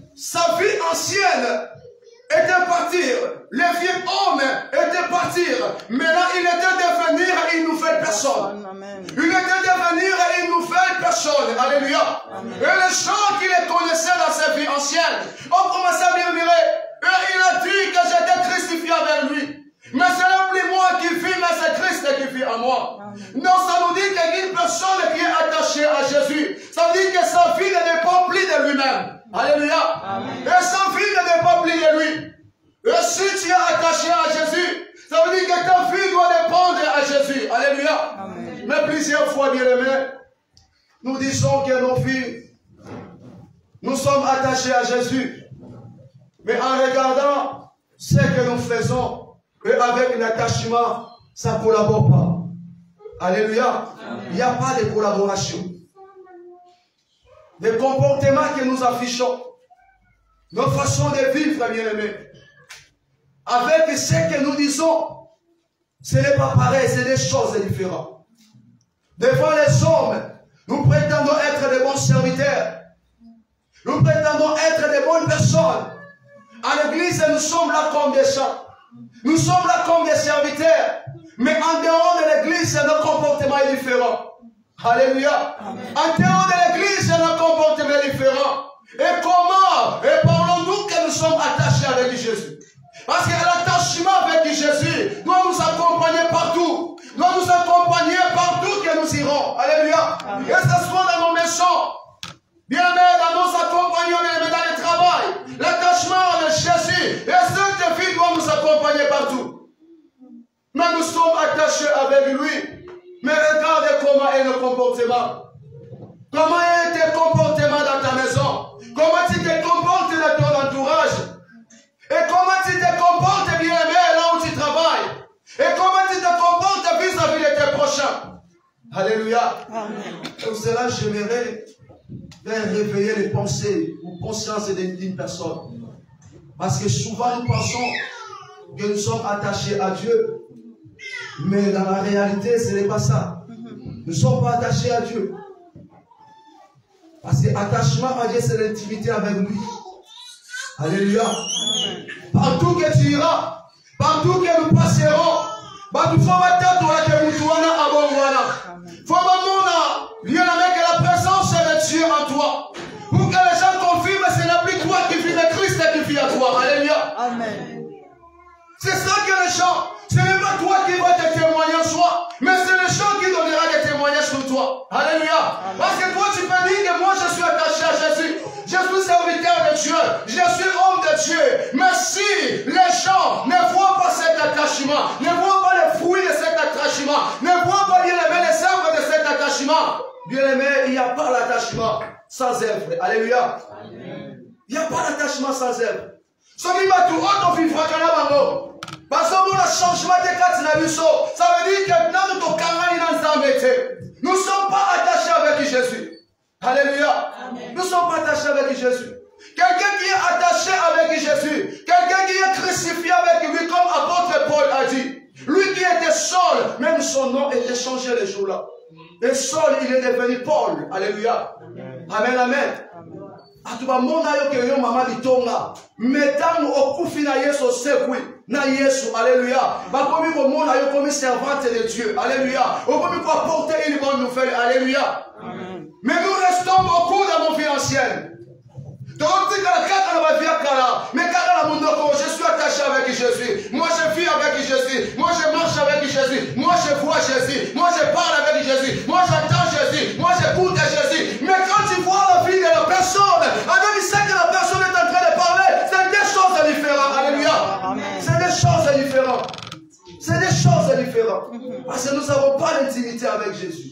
sa vie ancienne était partir. Le vieux homme était partir. Maintenant, il était devenir une nouvelle personne. Amen. Il était devenir une nouvelle personne. Alléluia. Amen. Et les gens qui le connaissaient dans sa vie ancienne ont commencé à murmurer. Et il a dit que j'étais crucifié avec Non, ça nous dit qu'une personne qui est attachée à Jésus, ça veut dire que sa vie ne dépend plus de lui-même. Alléluia. Amen. Et sa vie ne dépend plus de lui. Et si tu es attaché à Jésus, ça veut dire que ta vie doit dépendre à Jésus. Alléluia. Amen. Mais plusieurs fois, bien aimés, nous disons que nos vies, nous sommes attachés à Jésus. Mais en regardant ce que nous faisons, et avec l'attachement, ça ne collabore pas. Alléluia. Il n'y a pas de collaboration. Les comportements que nous affichons, notre façon de vivre, bien aimés, avec ce que nous disons, ce n'est pas pareil, c'est des choses différentes. Devant les hommes, nous prétendons être des bons serviteurs. Nous prétendons être des bonnes personnes. À l'église, nous sommes là comme des gens. Nous sommes là comme des serviteurs. Mais en dehors de l'église, notre comportement est différent. Alléluia. Amen. En dehors de l'église, notre comportement est différent. Et comment? Et parlons-nous que nous sommes attachés avec Jésus. Parce que l'attachement avec Jésus doit nous accompagner partout. Doit nous accompagner partout que nous irons. Alléluia. Amen. Que ce soit dans nos maisons, bien aimé, dans nos accompagnants, bien aimé, dans le travail. L'attachement avec Jésus et cette vie doit nous accompagner partout. Mais nous sommes attachés avec lui. Mais regarde comment est le comportement. Comment est tes comportements dans ta maison. Comment tu te comportes dans ton entourage. Et comment tu te comportes, bien aimé, là où tu travailles. Et comment tu te comportes vis-à-vis de tes prochains. Alléluia. Amen. Pour cela, j'aimerais faire réveiller les pensées ou consciences d'une personne. Parce que souvent, nous pensons que nous sommes attachés à Dieu. Mais dans la réalité, ce n'est pas ça. Nous ne sommes pas attachés à Dieu. Parce que l'attachement à Dieu, c'est l'intimité avec lui. Alléluia. Partout que tu iras, partout que nous passerons, partout que nous bien avec la présence de Dieu en toi. Pour que les gens confirment que ce n'est plus toi qui vis, mais Christ qui vit à toi. Alléluia. Amen. C'est ça que les gens, ce n'est pas toi qui vas te témoigner en soi, mais c'est les gens qui donneront des témoignages sur toi. Alléluia. Amen. Parce que toi, tu peux dire que moi, je suis attaché à Jésus. Je suis serviteur de Dieu. Je suis homme de Dieu. Mais si les gens ne voient pas cet attachement, ne voient pas les fruits de cet attachement, ne voient pas bien aimé les œuvres de cet attachement, bien aimé, il n'y a pas l'attachement sans œuvre. Alléluia. Amen. Il n'y a pas d'attachement sans œuvre. Ce qui va tout haut, on vivra quand même. Parce que pour le changement de quatre ça veut dire que dans notre carrière, nous ne sommes pas attachés avec Jésus. Alléluia. Amen. Nous ne sommes pas attachés avec Jésus. Quelqu'un qui est attaché avec Jésus, quelqu'un qui est crucifié avec lui, comme apôtre Paul a dit. Lui qui était Saul, même son nom était changé les jours-là. Et Saul, il est devenu Paul. Alléluia. Amen, amen. Amen. Atuba mona yo ke yo mama litonga metango okufi na Yesu sekwi na Yesu. Alléluia. Ba komi ko mona yo komi servante de Dieu. Alléluia. O komi ko apporter une bonne nouvelle. Alléluia. Amen. Mais nous restons beaucoup dans nos vies anciennes. Donc on dit que la carte va vie à Kala, mais Kala Mundoko, je suis attaché avec Jésus. Moi je vis avec Jésus. Moi je marche avec Jésus. Moi je vois Jésus. Moi je parle avec Jésus. Moi j'attends Jésus. Moi j'écoute Jésus. Mais quand tu vois la vie de la personne, avec ce que la personne est en train de parler, c'est des choses différentes. Alléluia. C'est des choses différentes. C'est des choses différentes. Parce que nous n'avons pas l'intimité avec Jésus.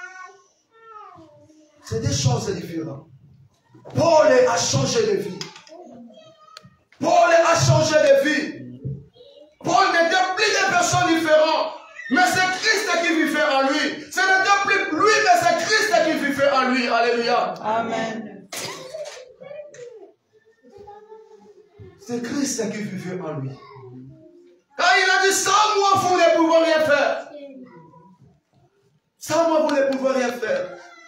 C'est des choses différentes. Paul a changé de vie. Paul a changé de vie. Paul n'était plus des personnes différentes. Mais c'est Christ qui vivait en lui. Ce n'était plus lui, mais c'est Christ qui vivait en lui. Alléluia. Amen. C'est Christ qui vivait en lui. Quand il a dit, sans moi, vous ne pouvez rien faire. Sans moi, vous ne pouvez rien faire.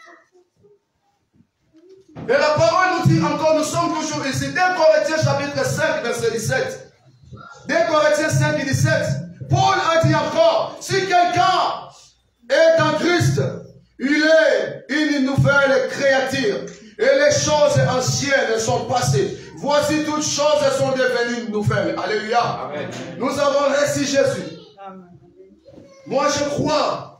Et la parole nous dit encore, nous sommes toujours ici. deux Corinthiens chapitre cinq, verset dix-sept. deux Corinthiens cinq, dix-sept. Paul a dit encore, si quelqu'un est en Christ, il est une nouvelle créature. Et les choses anciennes sont passées. Voici toutes choses sont devenues nouvelles. Alléluia. Amen. Nous avons reçu Jésus. Amen. Moi je crois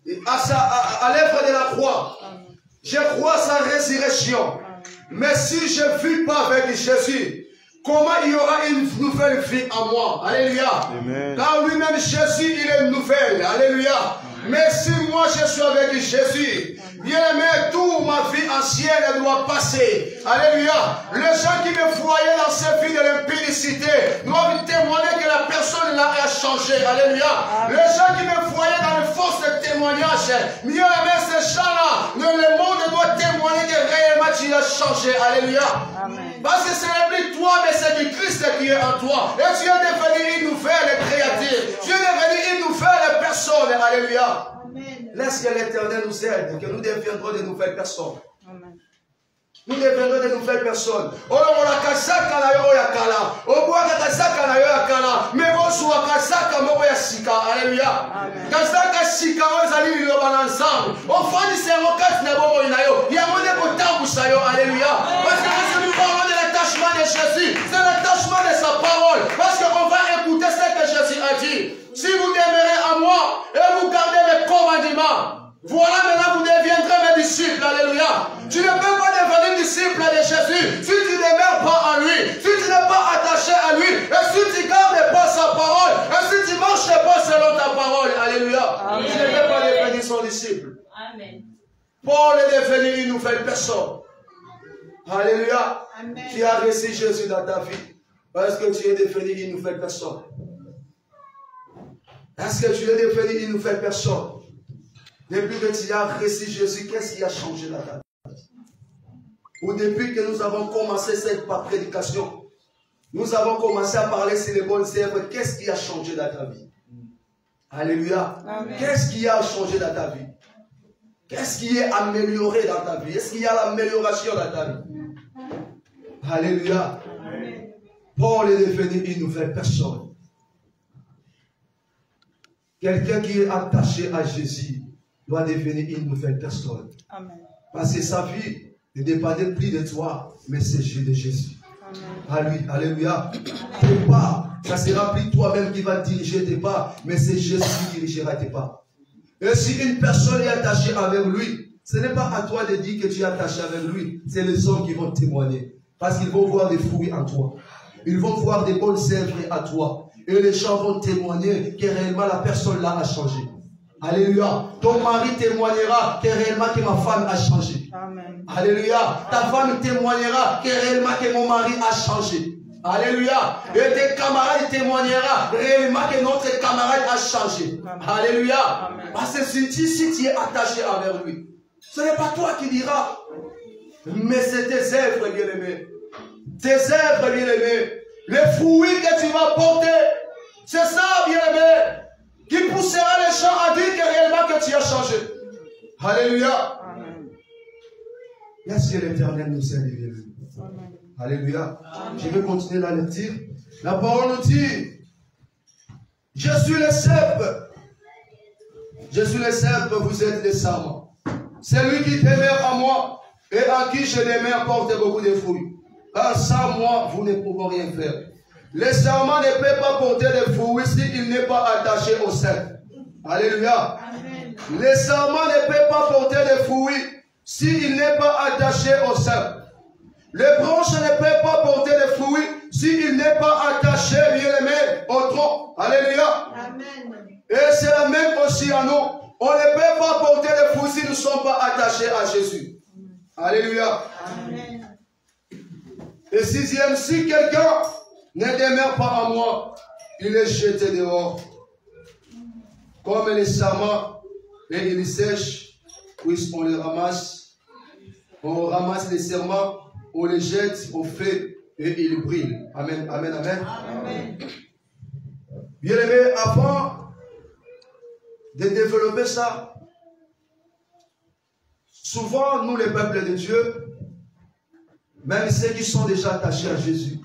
à, sa, à, à l'œuvre de la croix. Je crois à sa résurrection. Mais si je ne vis pas avec Jésus, comment il y aura une nouvelle vie en moi? Alléluia. Amen. Car lui-même, Jésus, il est nouvelle. Alléluia. Amen. Mais si moi, je suis avec Jésus, bien aimé, toute ma vie ancienne doit passer. Alléluia. Les gens qui me voyaient dans cette vie de l'impudicité doivent témoigner que la personne là a changé. Alléluia. Amen. Les gens qui me voyaient dans les fausses témoignages, bien aimé, ces gens-là, le monde doit témoigner que réellement tu as changé. Alléluia. Amen. Parce que ce n'est plus toi, mais c'est du Christ qui est en toi. Et tu es devenu une nouvelle créature. Tu es devenu une nouvelle personne. Alléluia. Amen. Laisse que l'Éternel nous aide, que nous deviendrons de nouvelles personnes. Amen. Nous deviendrons de nouvelles personnes. Oh, on a kasaka na yo yakala. Oh, bois kasaka na yo yakala. Mais bon, soit kasaka mo ya sika. Alléluia. Kasaka sika on zali lo ensemble. On fait du serrocat na bo na yo. Ya mo ne ko tambusa yo. Alléluia. Parce que c'est nous parlons de l'attachement de Jésus. C'est l'attachement de sa parole. Parce qu'on va écouter ce que Jésus a dit. Si vous demeurez à moi et vous gardez mes commandements, voilà maintenant vous deviendrez mes disciples. Alléluia. Tu ne peux pas devenir disciple de Jésus si tu ne demeures pas en lui, si tu n'es pas attaché à lui, et si tu ne gardes pas sa parole, et si tu ne marches pas selon ta parole. Alléluia. Amen. Tu ne peux pas devenir son disciple. Amen. Paul est devenu une nouvelle personne. Alléluia. Amen. Tu as reçu Jésus dans ta vie parce que tu es devenu une nouvelle personne. Est-ce que tu es devenu une nouvelle personne? Depuis que tu as reçu Jésus, qu'est-ce qui a changé dans ta vie? Ou depuis que nous avons commencé cette prédication, nous avons commencé à parler sur les bonnes œuvres, qu'est-ce qui a changé dans ta vie? Alléluia. Qu'est-ce qui a changé dans ta vie? Qu'est-ce qui est amélioré dans ta vie? Est-ce qu'il y a l'amélioration dans ta vie? Alléluia. Amen. Paul est devenu une nouvelle personne. Quelqu'un qui est attaché à Jésus doit devenir une nouvelle personne. Amen. Parce que sa vie ne dépendait plus de toi, mais c'est de Jésus. Amen. À lui. Alléluia. Tes pas, ça sera plus toi-même qui va diriger tes pas, mais c'est Jésus qui dirigera tes pas. Et si une personne est attachée avec lui, ce n'est pas à toi de dire que tu es attaché avec lui, c'est les hommes qui vont témoigner. Parce qu'ils vont voir des fruits en toi. Ils vont voir des bonnes œuvres à toi. Et les gens vont témoigner que réellement la personne là a changé. Alléluia. Ton mari témoignera que réellement que ma femme a changé. Amen. Alléluia. Ta femme témoignera que réellement que mon mari a changé. Alléluia. Et tes camarades témoigneront réellement que notre camarade a changé. Amen. Alléluia. Amen. Parce que si tu, si tu es attaché avec lui, ce n'est pas toi qui diras, mais c'est tes œuvres, bien-aimés. Tes œuvres, bien-aimés. Les fruits que tu vas porter, c'est ça, bien-aimé, qui poussera les gens à dire que réellement que tu as changé. Alléluia. Amen. Laisse que l'Éternel nous aide, bien-aimés. Alléluia. Amen. Je vais continuer la lecture. La parole nous dit, je suis le cep. Je suis le cep, vous êtes les serments. Celui qui demeure en moi et en qui je demeure porte beaucoup de fruits. Car sans moi, vous ne pouvez rien faire. Le serment ne peut pas porter de fruits s'il n'est pas attaché au cep. Alléluia. Amen. Le serment ne peut pas porter de fruits s'il n'est pas attaché au cep. Le branche ne peut pas porter de fruits s'il n'est pas attaché, bien-aimé, au tronc. Alléluia. Amen. Et c'est la même aussi à nous. On ne peut pas porter de fruits si nous ne sommes pas attachés à Jésus. Alléluia. Amen. Et sixième, si quelqu'un ne demeure pas en moi, il est jeté dehors. Comme les serments, et il sèche, puisqu'on les ramasse. On ramasse les serments, on les jette au feu et ils brillent. Amen, amen, amen. Amen. Bien aimé, avant de développer ça, souvent, nous, les peuples de Dieu, même ceux qui sont déjà attachés à Jésus,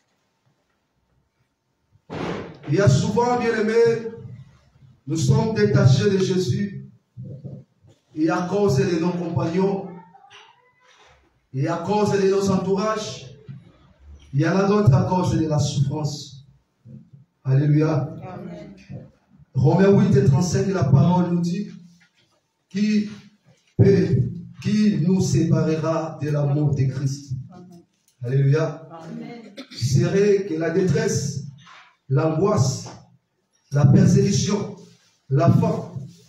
il y a souvent, bien aimé, nous sommes détachés de Jésus, et à cause de nos compagnons, et à cause de nos entourages, il y en a d'autres à cause de la souffrance. Alléluia. Amen. Romains huit et trente-cinq, la parole nous dit, qui, peut, qui nous séparera de l'amour de Christ? Alléluia. Serait que la détresse, l'angoisse, la persécution, la faim,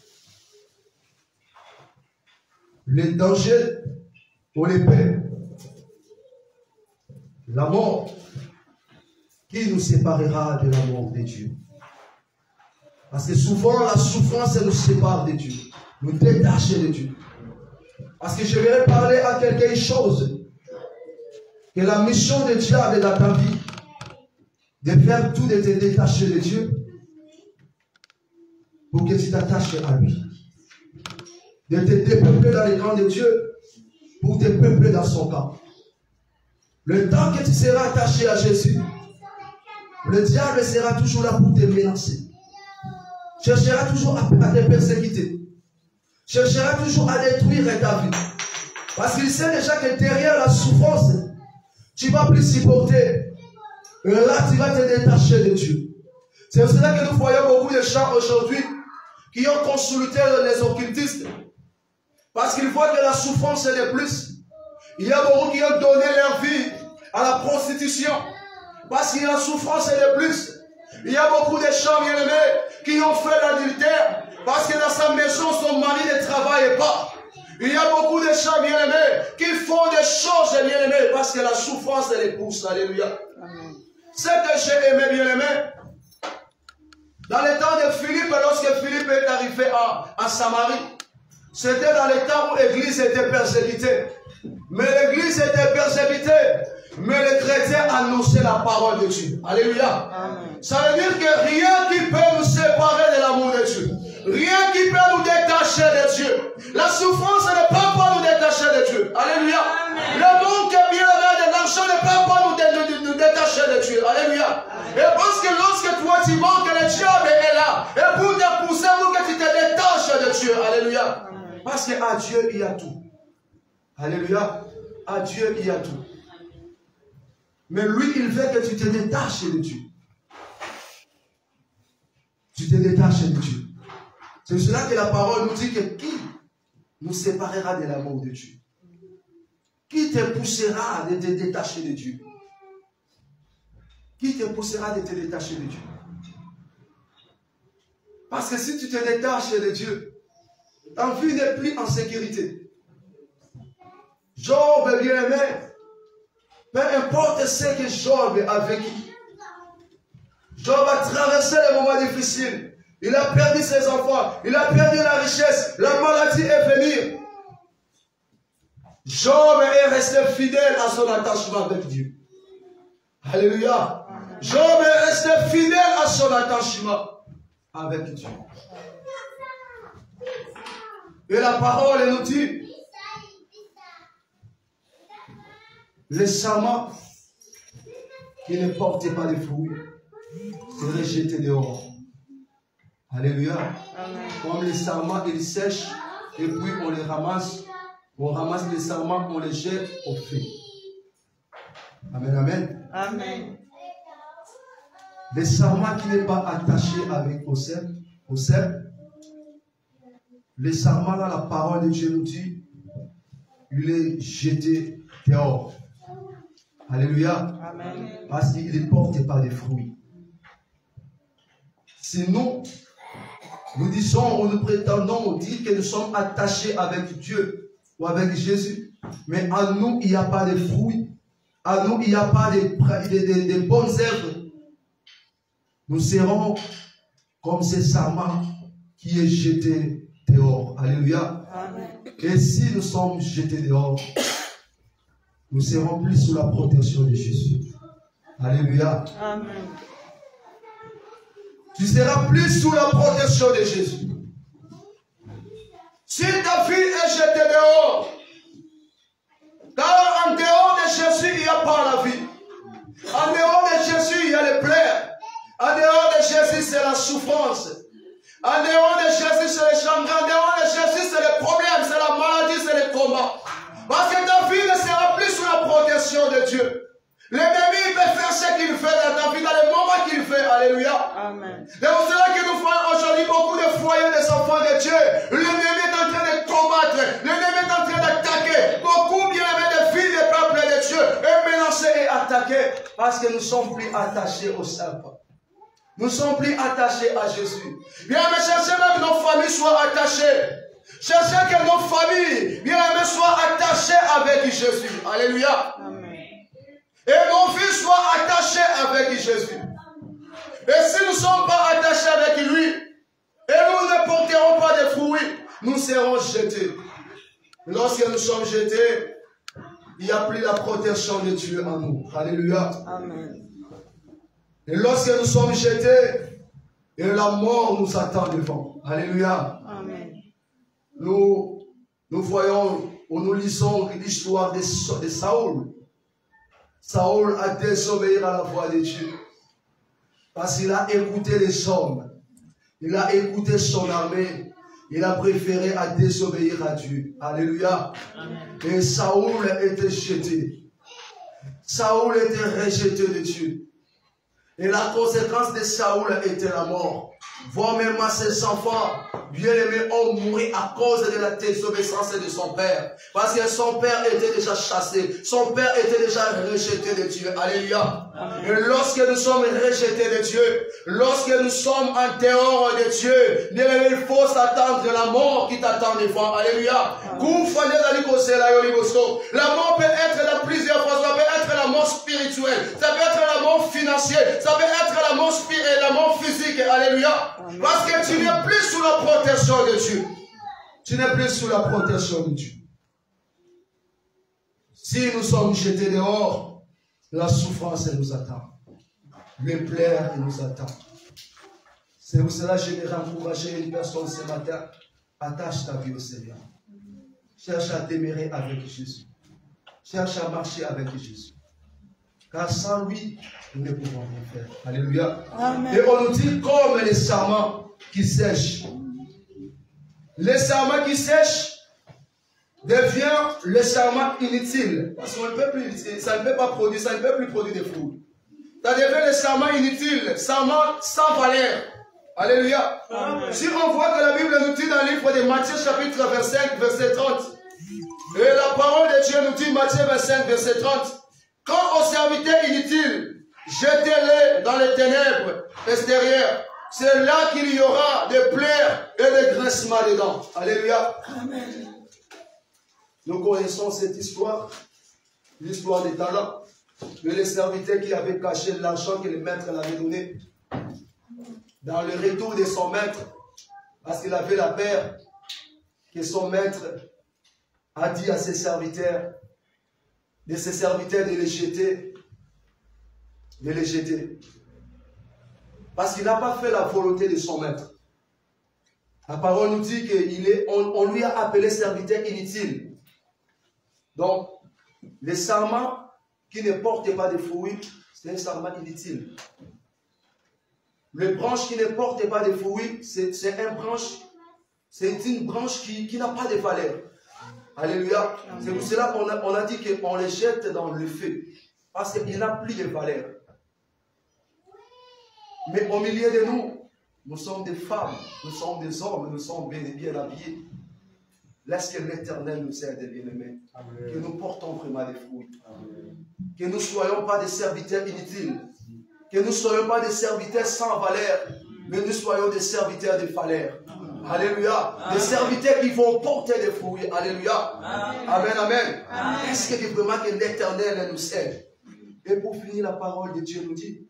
les dangers ou les peines, la mort, qui nous séparera de l'amour de Dieu? Parce que souvent, la souffrance, elle nous sépare de Dieu, nous détache de Dieu. Parce que je vais parler à quelque chose, que la mission de Dieu avec dans ta vie, de faire tout de te détacher de Dieu, pour que tu t'attaches à lui. De te dépeupler dans les camps de Dieu, pour te peupler dans son camp. Le temps que tu seras attaché à Jésus, le diable sera toujours là pour te menacer. Cherchera toujours à te persécuter. Cherchera toujours à détruire ta vie. Parce qu'il sait déjà que derrière la souffrance, tu ne vas plus supporter. Et là, tu vas te détacher de Dieu. C'est pour cela que nous voyons beaucoup de gens aujourd'hui qui ont consulté les occultistes. Parce qu'ils voient que la souffrance est de plus. Il y a beaucoup qui ont donné leur vie à la prostitution. Parce que la souffrance est de plus. Il y a beaucoup de gens bien-aimés qui ont fait l'adultère. Parce que dans sa maison, son mari ne travaille pas. Il y a beaucoup de gens bien-aimés qui font des choses bien-aimés parce que la souffrance les pousse. Alléluia. Ce que j'ai aimé bien-aimé, dans le temps de Philippe, lorsque Philippe est arrivé à, à Samarie, c'était dans le temps où l'église était persécutée. Mais l'église était persécutée, mais les chrétiens annonçaient la parole de Dieu. Alléluia. Amen. Ça veut dire que rien qui peut nous séparer de l'amour de Dieu. Rien qui peut nous détacher de Dieu. La souffrance ne peut pas nous détacher de Dieu. Alléluia. Amen. Le manque bien-aimé de l'argent ne peut pas nous, dé nous, nous détacher de Dieu. Alléluia. Amen. Et parce que lorsque toi tu manques, le diable est là. Et pour te pousser, pour que tu te détaches de Dieu. Alléluia. Amen. Parce qu'à Dieu, il y a tout. Alléluia. À Dieu, il y a tout. Mais lui, il veut que tu te détaches de Dieu. Tu te détaches de Dieu. C'est cela que la parole nous dit que qui nous séparera de l'amour de Dieu? Qui te poussera de te détacher de Dieu? Qui te poussera de te détacher de Dieu? Parce que si tu te détaches de Dieu, ta vie n'est plus en sécurité. Job est bien aimé. Peu importe ce que Job a vécu. Job a traversé les moments difficiles. Il a perdu ses enfants. Il a perdu la richesse. La maladie est venue. Job est resté fidèle à son attachement avec Dieu. Alléluia. Job est resté fidèle à son attachement avec Dieu. Et la parole nous dit, les serments qui ne portaient pas de fruits seraient jetés dehors. Alléluia. Amen. Comme les sarments, ils sèchent et puis on les ramasse. On ramasse les sarments, on les jette au feu. Amen, amen. Amen. Les sarments qui n'est pas attaché avec au cep, au cep, les sarments là, la parole de Dieu nous dit, il est jeté dehors. Alléluia. Amen. Parce qu'il ne porte pas de fruits. Sinon, nous disons ou nous prétendons ou dire que nous sommes attachés avec Dieu ou avec Jésus, mais à nous, il n'y a pas de fruits. À nous, il n'y a pas de, de, de, de bonnes œuvres. Nous serons comme ces sarments qui est jeté dehors. Alléluia. Amen. Et si nous sommes jetés dehors, nous serons plus sous la protection de Jésus. Alléluia. Amen. Tu seras plus sous la protection de Jésus. Si ta vie est jetée dehors, car en dehors de Jésus, il n'y a pas la vie. En dehors de Jésus, il y a les plaies. En dehors de Jésus, c'est la souffrance. En dehors de Jésus, c'est les chagrins. En dehors de Jésus, c'est les problèmes, c'est la maladie, c'est les combats. Parce que ta vie ne sera plus sous la protection de Dieu. L'ennemi peut faire ce qu'il fait dans ta vie, dans les moments qu'il fait. Alléluia. Amen. C'est pour cela que nous voyons aujourd'hui beaucoup de foyers des enfants de Dieu. L'ennemi est en train de attaqués parce que nous sommes plus attachés au serpent. Nous sommes plus attachés à Jésus. Bien aimé, cherchez même que nos familles soient attachées. Cherchez que nos familles, bien aimé, soient attachées avec Jésus. Alléluia. Amen. Et nos vies soient attachées avec Jésus. Et si nous ne sommes pas attachés avec lui, et nous ne porterons pas de fruits, nous serons jetés. Lorsque nous sommes jetés, il n'y a plus la protection de Dieu en nous. Alléluia. Amen. Et lorsque nous sommes jetés, et la mort nous attend devant. Alléluia. Amen. Nous, nous voyons, ou nous lisons l'histoire de, de Saoul. Saoul a désobéi à la voix de Dieu. Parce qu'il a écouté les hommes. Il a écouté son armée. Il a préféré à désobéir à Dieu. Alléluia. Amen. Et Saoul était jeté. Saoul était rejeté de Dieu. Et la conséquence de Saoul était la mort. Voire même à ses enfants, bien-aimés, ont mouru à cause de la désobéissance de son père. Parce que son père était déjà chassé. Son père était déjà rejeté de Dieu. Alléluia. Amen. Et lorsque nous sommes rejetés de Dieu, lorsque nous sommes en dehors de Dieu, bien-aimés, il faut s'attendre à la mort qui t'attend devant. Alléluia. La mort peut être dans plusieurs fois. Ça peut être la mort spirituelle. Ça peut être la mort financière. Ça peut être la mort spirituelle, la mort physique. Alléluia. Amen. Parce que tu n'es plus sous la protection de Dieu. Tu n'es plus sous la protection de Dieu. Si nous sommes jetés dehors, la souffrance nous attend. Le plaire nous attend. C'est pour cela que je vais encourager une personne ce matin. Attache ta vie au Seigneur. Cherche à demeurer avec Jésus. Cherche à marcher avec Jésus. Car sans lui, nous ne pouvons rien faire. Alléluia. Amen. Et on nous dit comme les sarments qui sèchent. Les sarments qui sèchent devient le sarment inutile. Parce qu'on ne peut plus, ça ne peut pas produire, ça ne peut plus produire des fruits. Ça devient le sarment inutile, sarment sans valeur. Alléluia. Amen. Si on voit que la Bible nous dit dans le livre de Matthieu chapitre vingt-cinq, verset trente, et la parole de Dieu nous dit, Matthieu vingt-cinq, verset trente, quant aux serviteurs inutiles, jetez-les dans les ténèbres extérieures. C'est là qu'il y aura des pleurs et des grincements des dents. Alléluia. Amen. Nous connaissons cette histoire, l'histoire des talents, de les serviteurs qui avaient caché l'argent que le maître l'avait donné. Dans le retour de son maître, parce qu'il avait la peur que son maître a dit à ses serviteurs, de ses serviteurs de les jeter, de les jeter. Parce qu'il n'a pas fait la volonté de son maître. La parole nous dit qu'on on lui a appelé serviteur inutile. Donc, les sarments qui ne portent pas de fruits, c'est un sarment inutile. Les branches qui ne portent pas de fruits, c'est une branche, c'est une branche qui, qui n'a pas de valeur. Alléluia. C'est pour cela qu'on a, on a dit qu'on les jette dans le feu. Parce qu'il n'a plus de valeur. Mais au milieu de nous, nous sommes des femmes, nous sommes des hommes, nous sommes bien, bien habillés. Laisse que l'Éternel nous aide, bien-aimés. Que nous portons vraiment des fruits. Amen. Que nous ne soyons pas des serviteurs inutiles. Que nous ne soyons pas des serviteurs sans valeur, mais nous soyons des serviteurs de valeur. Alléluia. Amen. Des serviteurs qui vont porter des fruits. Alléluia. Amen. Amen. Amen. Amen. Est-ce que vraiment que l'Éternel nous aide? Et pour finir, la parole de Dieu nous dit,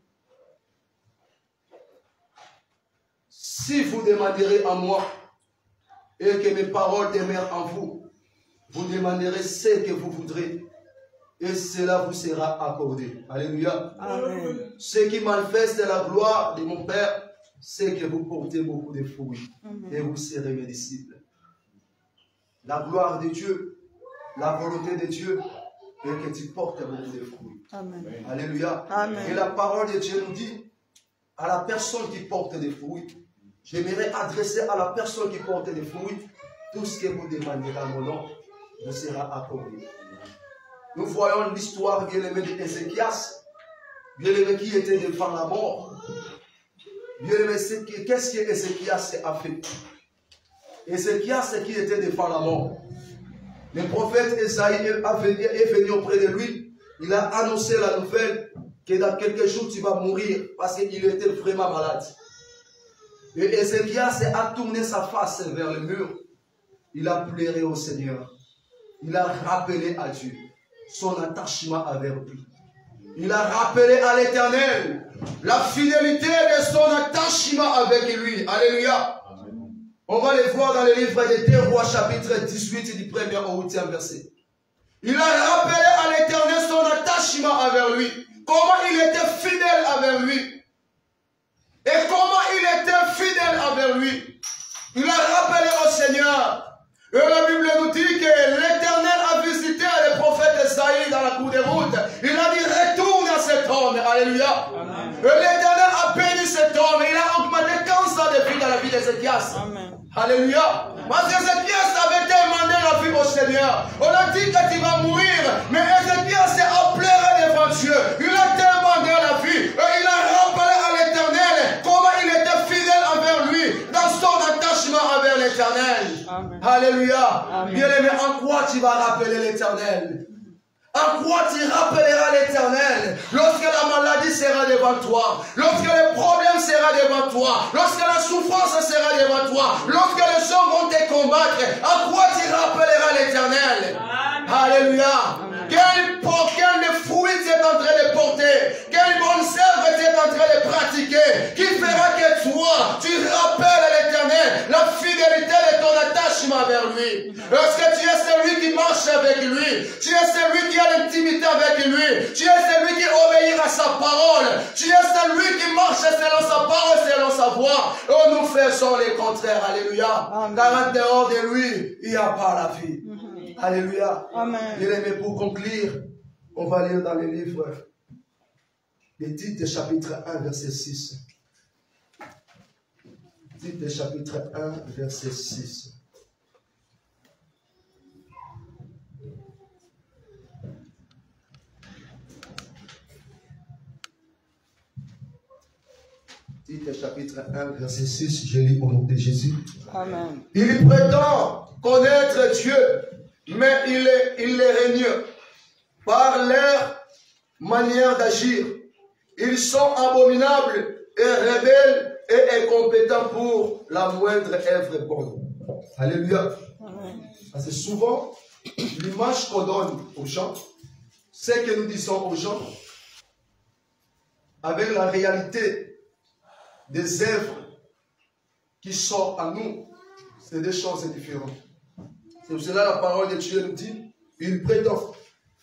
si vous demanderez à moi et que mes paroles demeurent en vous, vous demanderez ce que vous voudrez et cela vous sera accordé. Alléluia. Amen. Ce qui manifeste la gloire de mon Père, c'est que vous portez beaucoup de fruits. Amen. Et vous serez mes disciples. La gloire de Dieu, la volonté de Dieu, est que tu portes beaucoup de fruits. Amen. Alléluia. Amen. Et la parole de Dieu nous dit, à la personne qui porte des fruits, j'aimerais adresser à la personne qui porte des fruits, tout ce que vous demanderez à mon nom, vous sera accordé. Nous voyons l'histoire bien-aimée d'Ézéchias, bien-aimé qui était devant la mort. Bien-aimé, qu'est-ce que Ézéchias a fait? Ézéchias qui était devant la mort. Le prophète Esaïe est venu auprès de lui il a annoncé la nouvelle que dans quelques jours tu vas mourir parce qu'il était vraiment malade. Et Ézéchias a tourné sa face vers le mur. Il a pleuré au Seigneur. Il a rappelé à Dieu son attachement avec lui. Il a rappelé à l'Éternel la fidélité de son attachement avec lui. Alléluia. On va les voir dans le livre des deux rois, chapitre dix-huit, du premier au huitième verset. Il a rappelé à l'Éternel son attachement avec lui. Comment il était fidèle avec lui. Et comment il était fidèle avec lui. Il a rappelé au Seigneur. Et la Bible nous dit que l'Éternel a visité le prophète Esaïe dans la cour des routes. Il a dit retourne à cet homme. Alléluia. Et l'Éternel a béni cet homme. Il a augmenté quinze ans de vie dans la vie d'Ézéchias. Alléluia. Parce qu'Ézéchias avait demandé la vie au Seigneur. On a dit que tu vas mourir. Mais Ézéchias a pleuré devant Dieu. Il a demandé la vie. Et il a rappelé à l'Éternel comment il était fidèle envers lui dans son attachement envers l'Éternel. Alléluia. Bien-aimé, en quoi tu vas rappeler l'Éternel? En quoi tu rappelleras l'Éternel lorsque la maladie sera devant toi, lorsque le problème sera devant toi, lorsque la souffrance sera devant toi, lorsque les gens vont te combattre, en quoi tu rappelleras l'Éternel? Alléluia. Quel, quel fruit tu es en train de porter, quelle bonne œuvre tu es en train de pratiquer, qui fera que toi, tu rappelles à l'Éternel la fidélité de ton attachement vers lui. Parce que tu es celui qui marche avec lui, tu es celui qui a l'intimité avec lui, tu es celui qui obéit à sa parole, tu es celui qui marche selon sa parole, selon sa voix. Et nous faisons les contraires. Alléluia. Car en dehors de lui, il n'y a pas la vie. Alléluia. Amen. Bien-aimé, pour conclure, on va lire dans le livre des Titres, chapitre un, verset six. Titres, chapitre un, verset six. Titres, chapitre un, verset six, je lis au nom de Jésus. Amen. Il prétend connaître Dieu, mais il, est, il les règne par leur manière d'agir. Ils sont abominables et rebelles et incompétents pour la moindre œuvre bonne. Alléluia. Parce que souvent, l'image qu'on donne aux gens, ce que nous disons aux gens, avec la réalité des œuvres qui sont à nous, c'est des choses différentes. C'est pour cela la parole de Dieu nous dit, il prétend.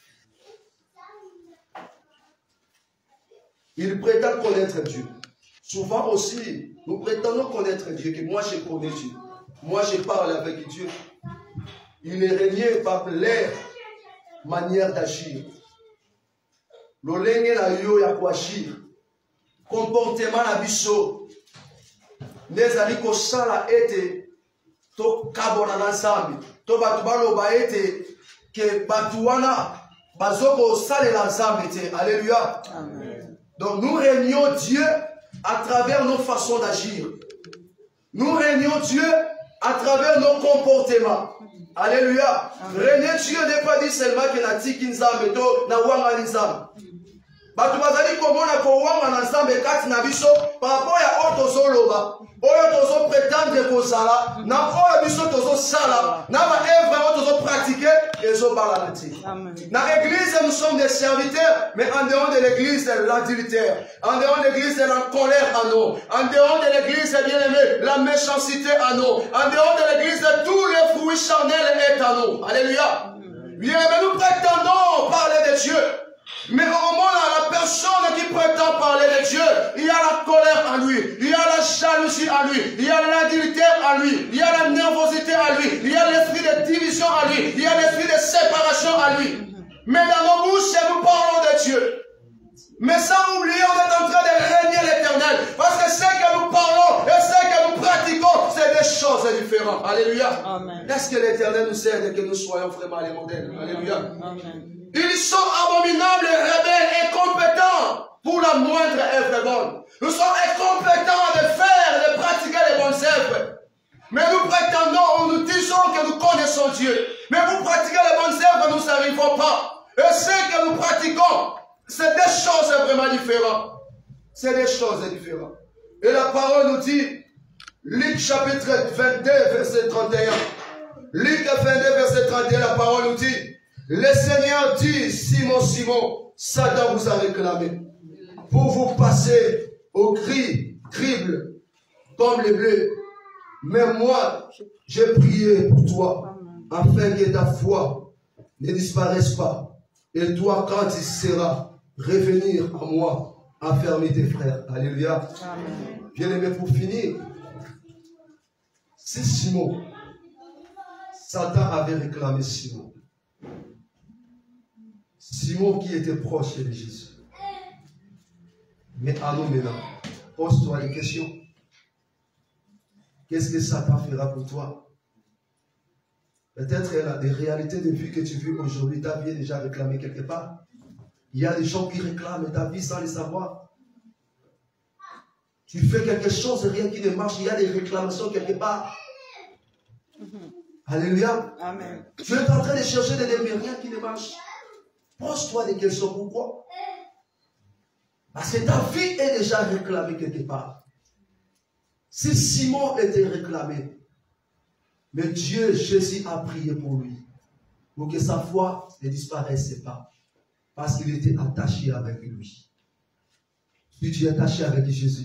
Il prétend connaître Dieu. Souvent aussi, nous prétendons connaître Dieu, que moi je connais Dieu. Moi je parle avec Dieu. Il est régné par leur manière d'agir. L'olenge na yo ya kuagir. Comportement na biso. Nezali kosala ete to kabona na nzambe. To batu baloba ete ke batu wana bazoko salela nzambe te. Alléluia. Amen. Donc nous régnons Dieu à travers nos façons d'agir. Nous régnons Dieu à travers nos comportements. Alléluia. Régner Dieu n'est pas dit seulement que na tiki nzambe to na wanga nzambe. Batu bazali komona ko wanga na nzambe kati na biso par rapport à auto zoloba. Oyo tozo prétendre kozala na oyo biso tozo sala na ba œuvre tozo pratiquer ezo balanati. Na église nous sommes des serviteurs, mais en dehors de l'église l'adultère, en dehors de l'église la colère à nous, en dehors de l'église bien aimé la méchanceté à nous, en dehors de l'église tous les fruits charnels est à nous. Alléluia. Bien aimé, nous prétendons parler de Dieu. Mais au moment là, la personne qui prétend parler de Dieu, il y a la colère en lui, il y a la jalousie en lui, il y a l'adultère en lui, il y a la nervosité en lui, il y a l'esprit de division en lui, il y a l'esprit de séparation en lui. Mais dans nos bouches, nous parlons de Dieu. Mais sans oublier, on est en train de régner l'Éternel. Parce que ce que nous parlons et ce que nous pratiquons, c'est des choses différentes. Alléluia. Est-ce que l'Éternel nous aide que nous soyons vraiment les modèles? Alléluia. Amen. Ils sont abominables, rebelles, incompétents pour la moindre œuvre bonne. Nous sommes incompétents de faire, de pratiquer les bonnes œuvres. Mais nous prétendons, nous disons que nous connaissons Dieu. Mais pour pratiquer les bonnes œuvres, nous n'arrivons pas. et ce que nous pratiquons, c'est des choses vraiment différentes. C'est des choses différentes. Et la parole nous dit, Luc chapitre vingt-deux, verset trente et un. Luc vingt-deux, verset trente et un, la parole nous dit, le Seigneur dit, Simon, Simon, Satan vous a réclamé pour vous passer au cri, crible, comme les bleus. Mais moi, j'ai prié pour toi, afin que ta foi ne disparaisse pas. Et toi, quand il sera, revenir à moi, affermir tes frères. Alléluia. Bien-aimé, pour finir, c'est Simon. Satan avait réclamé Simon. Simon qui était proche de Jésus. Mais allons maintenant, pose-toi des questions. Qu'est-ce que Satan fera pour toi? Peut-être a des réalités de vie que tu vis aujourd'hui, ta vie est déjà réclamée quelque part. Il y a des gens qui réclament ta vie sans le savoir. Tu fais quelque chose, rien qui ne marche, il y a des réclamations quelque part. Alléluia. Amen. Tu es en train de chercher des mais rien qui ne marche. Pose-toi des questions. Pourquoi? Parce que ta vie est déjà réclamée quelque part. Si Simon était réclamé, mais Dieu, Jésus a prié pour lui, pour que sa foi ne disparaisse pas, parce qu'il était attaché avec lui. Si tu es attaché avec Jésus,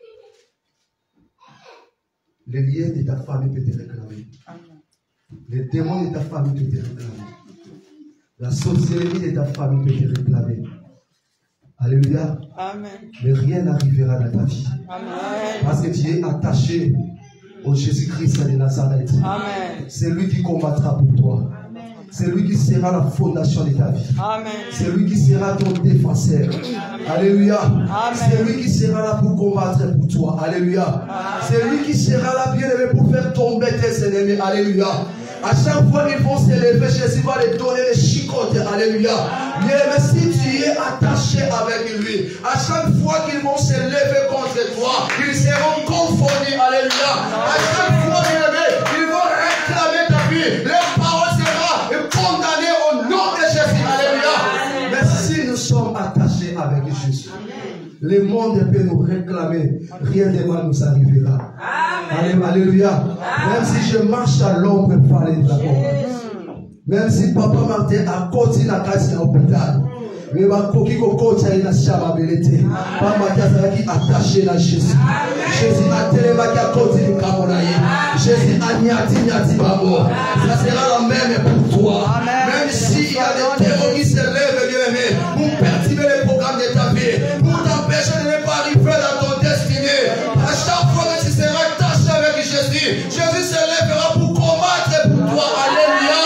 le lien de ta famille peut te réclamer. Les démons de ta famille peuvent te réclamer. La sorcellerie de ta famille peut te réclamer. Alléluia. Amen. Mais rien n'arrivera dans ta vie. Amen. Parce que tu es attaché au Jésus-Christ de Nazareth. C'est lui qui combattra pour toi. C'est lui qui sera la fondation de ta vie. C'est lui qui sera ton défenseur. Amen. Alléluia. C'est lui qui sera là pour combattre pour toi. Alléluia. C'est lui qui sera là, bien aimé, pour faire tomber tes ennemis. Alléluia. À chaque fois qu'ils vont s'élever, Jésus va les donner les chicotes. Alléluia. Bien aimé, si tu es attaché avec lui, à chaque fois qu'ils vont s'élever contre toi, ils seront confondus. Alléluia. À chaque fois, bien aimé, ils vont réclamer ta vie. Leur parole sera condamnée au nom de Jésus. Alléluia. Mais si nous sommes attachés avec Jésus, le monde peut nous réclamer, rien de mal nous arrivera. Amen. Alléluia. Même si je marche à l'ombre, parler de la mort. Même si papa Martin a côté la casse à l'hôpital. Mais ma coquille cocotte a une chamabelete. Papa Martin qui attaché à Jésus. Jésus a tellement qui a côté du Cameroun. Jésus a niati niati babo. Ça sera la même pour toi. Même s'il y a des terrors qui se lèvent, bien aimé, pour perturber les programmes de ta vie, pour t'empêcher de ne pas arriver dans ton destinée. À chaque fois que tu seras attaché avec Jésus, Jésus se lèvera pour combattre pour toi. Alléluia.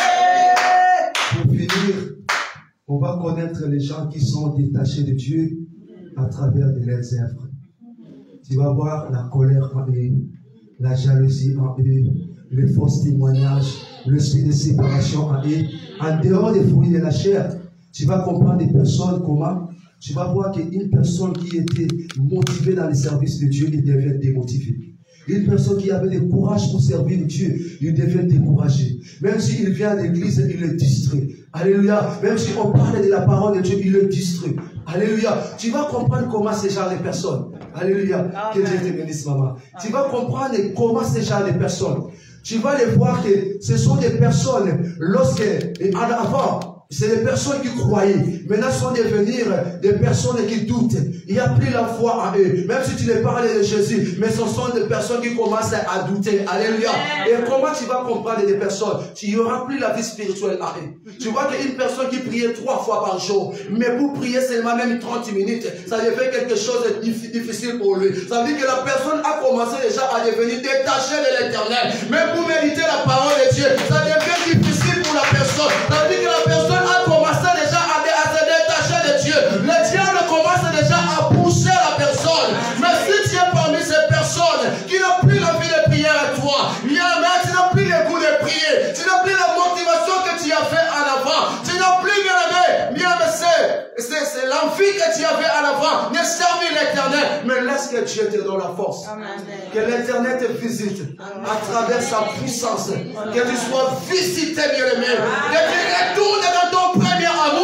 Pour finir, on va connaître les gens qui sont détachés de Dieu à travers de leurs œuvres. Tu vas voir la colère en eux, la jalousie en eux, les fausses témoignages, le esprit de séparation en eux. En dehors des fruits de la chair, tu vas comprendre des personnes comment. Tu vas voir qu'une personne qui était motivée dans le service de Dieu, il devient démotivé. Une personne qui avait du courage pour servir Dieu, il devient découragé. Même s'il vient à l'église, il est distrait. Alléluia. Même si on parle de la parole de Dieu, il est distrait. Alléluia. Tu vas comprendre comment ces genre de personnes. Alléluia. Que Dieu te bénisse, maman. Amen. Tu vas comprendre comment ces genre de personnes. Tu vas les voir que ce sont des personnes, lorsque, et avant, c'est des personnes qui croyaient. Maintenant, sont devenir des personnes qui doutent. Il n'y a plus la foi en eux. Même si tu les parles de Jésus, mais ce sont des personnes qui commencent à douter. Alléluia. Et comment tu vas comprendre des personnes? Tu n'y auras plus la vie spirituelle en eux. Tu vois qu'une personne qui priait trois fois par jour, mais pour prier seulement même trente minutes, ça devient quelque chose de difficile pour lui. Ça veut dire que la personne a commencé déjà à devenir détachée de l'éternel. Mais pour méditer la parole de Dieu, ça devient difficile pour la personne. Ça veut dire que la personne a commencé déjà à, à se détacher de Dieu. Le diable commence déjà à pousser la personne. Mais si tu es parmi ces personnes qui n'ont plus l'envie de prier à toi, tu n'as plus le goût de prier, tu n'as plus la motivation que tu as fait en avant, tu n'as plus bien aimé, bien aimé, c'est l'envie que tu avais en avant de servir l'éternel. Mais laisse que Dieu te donne la force. Amen. Que l'éternel te visite. Amen. À travers sa puissance. Amen. Que tu sois visité, bien aimé. Que tu retournes dans ton premier amour.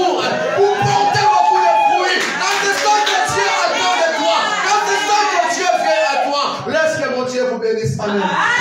Amen.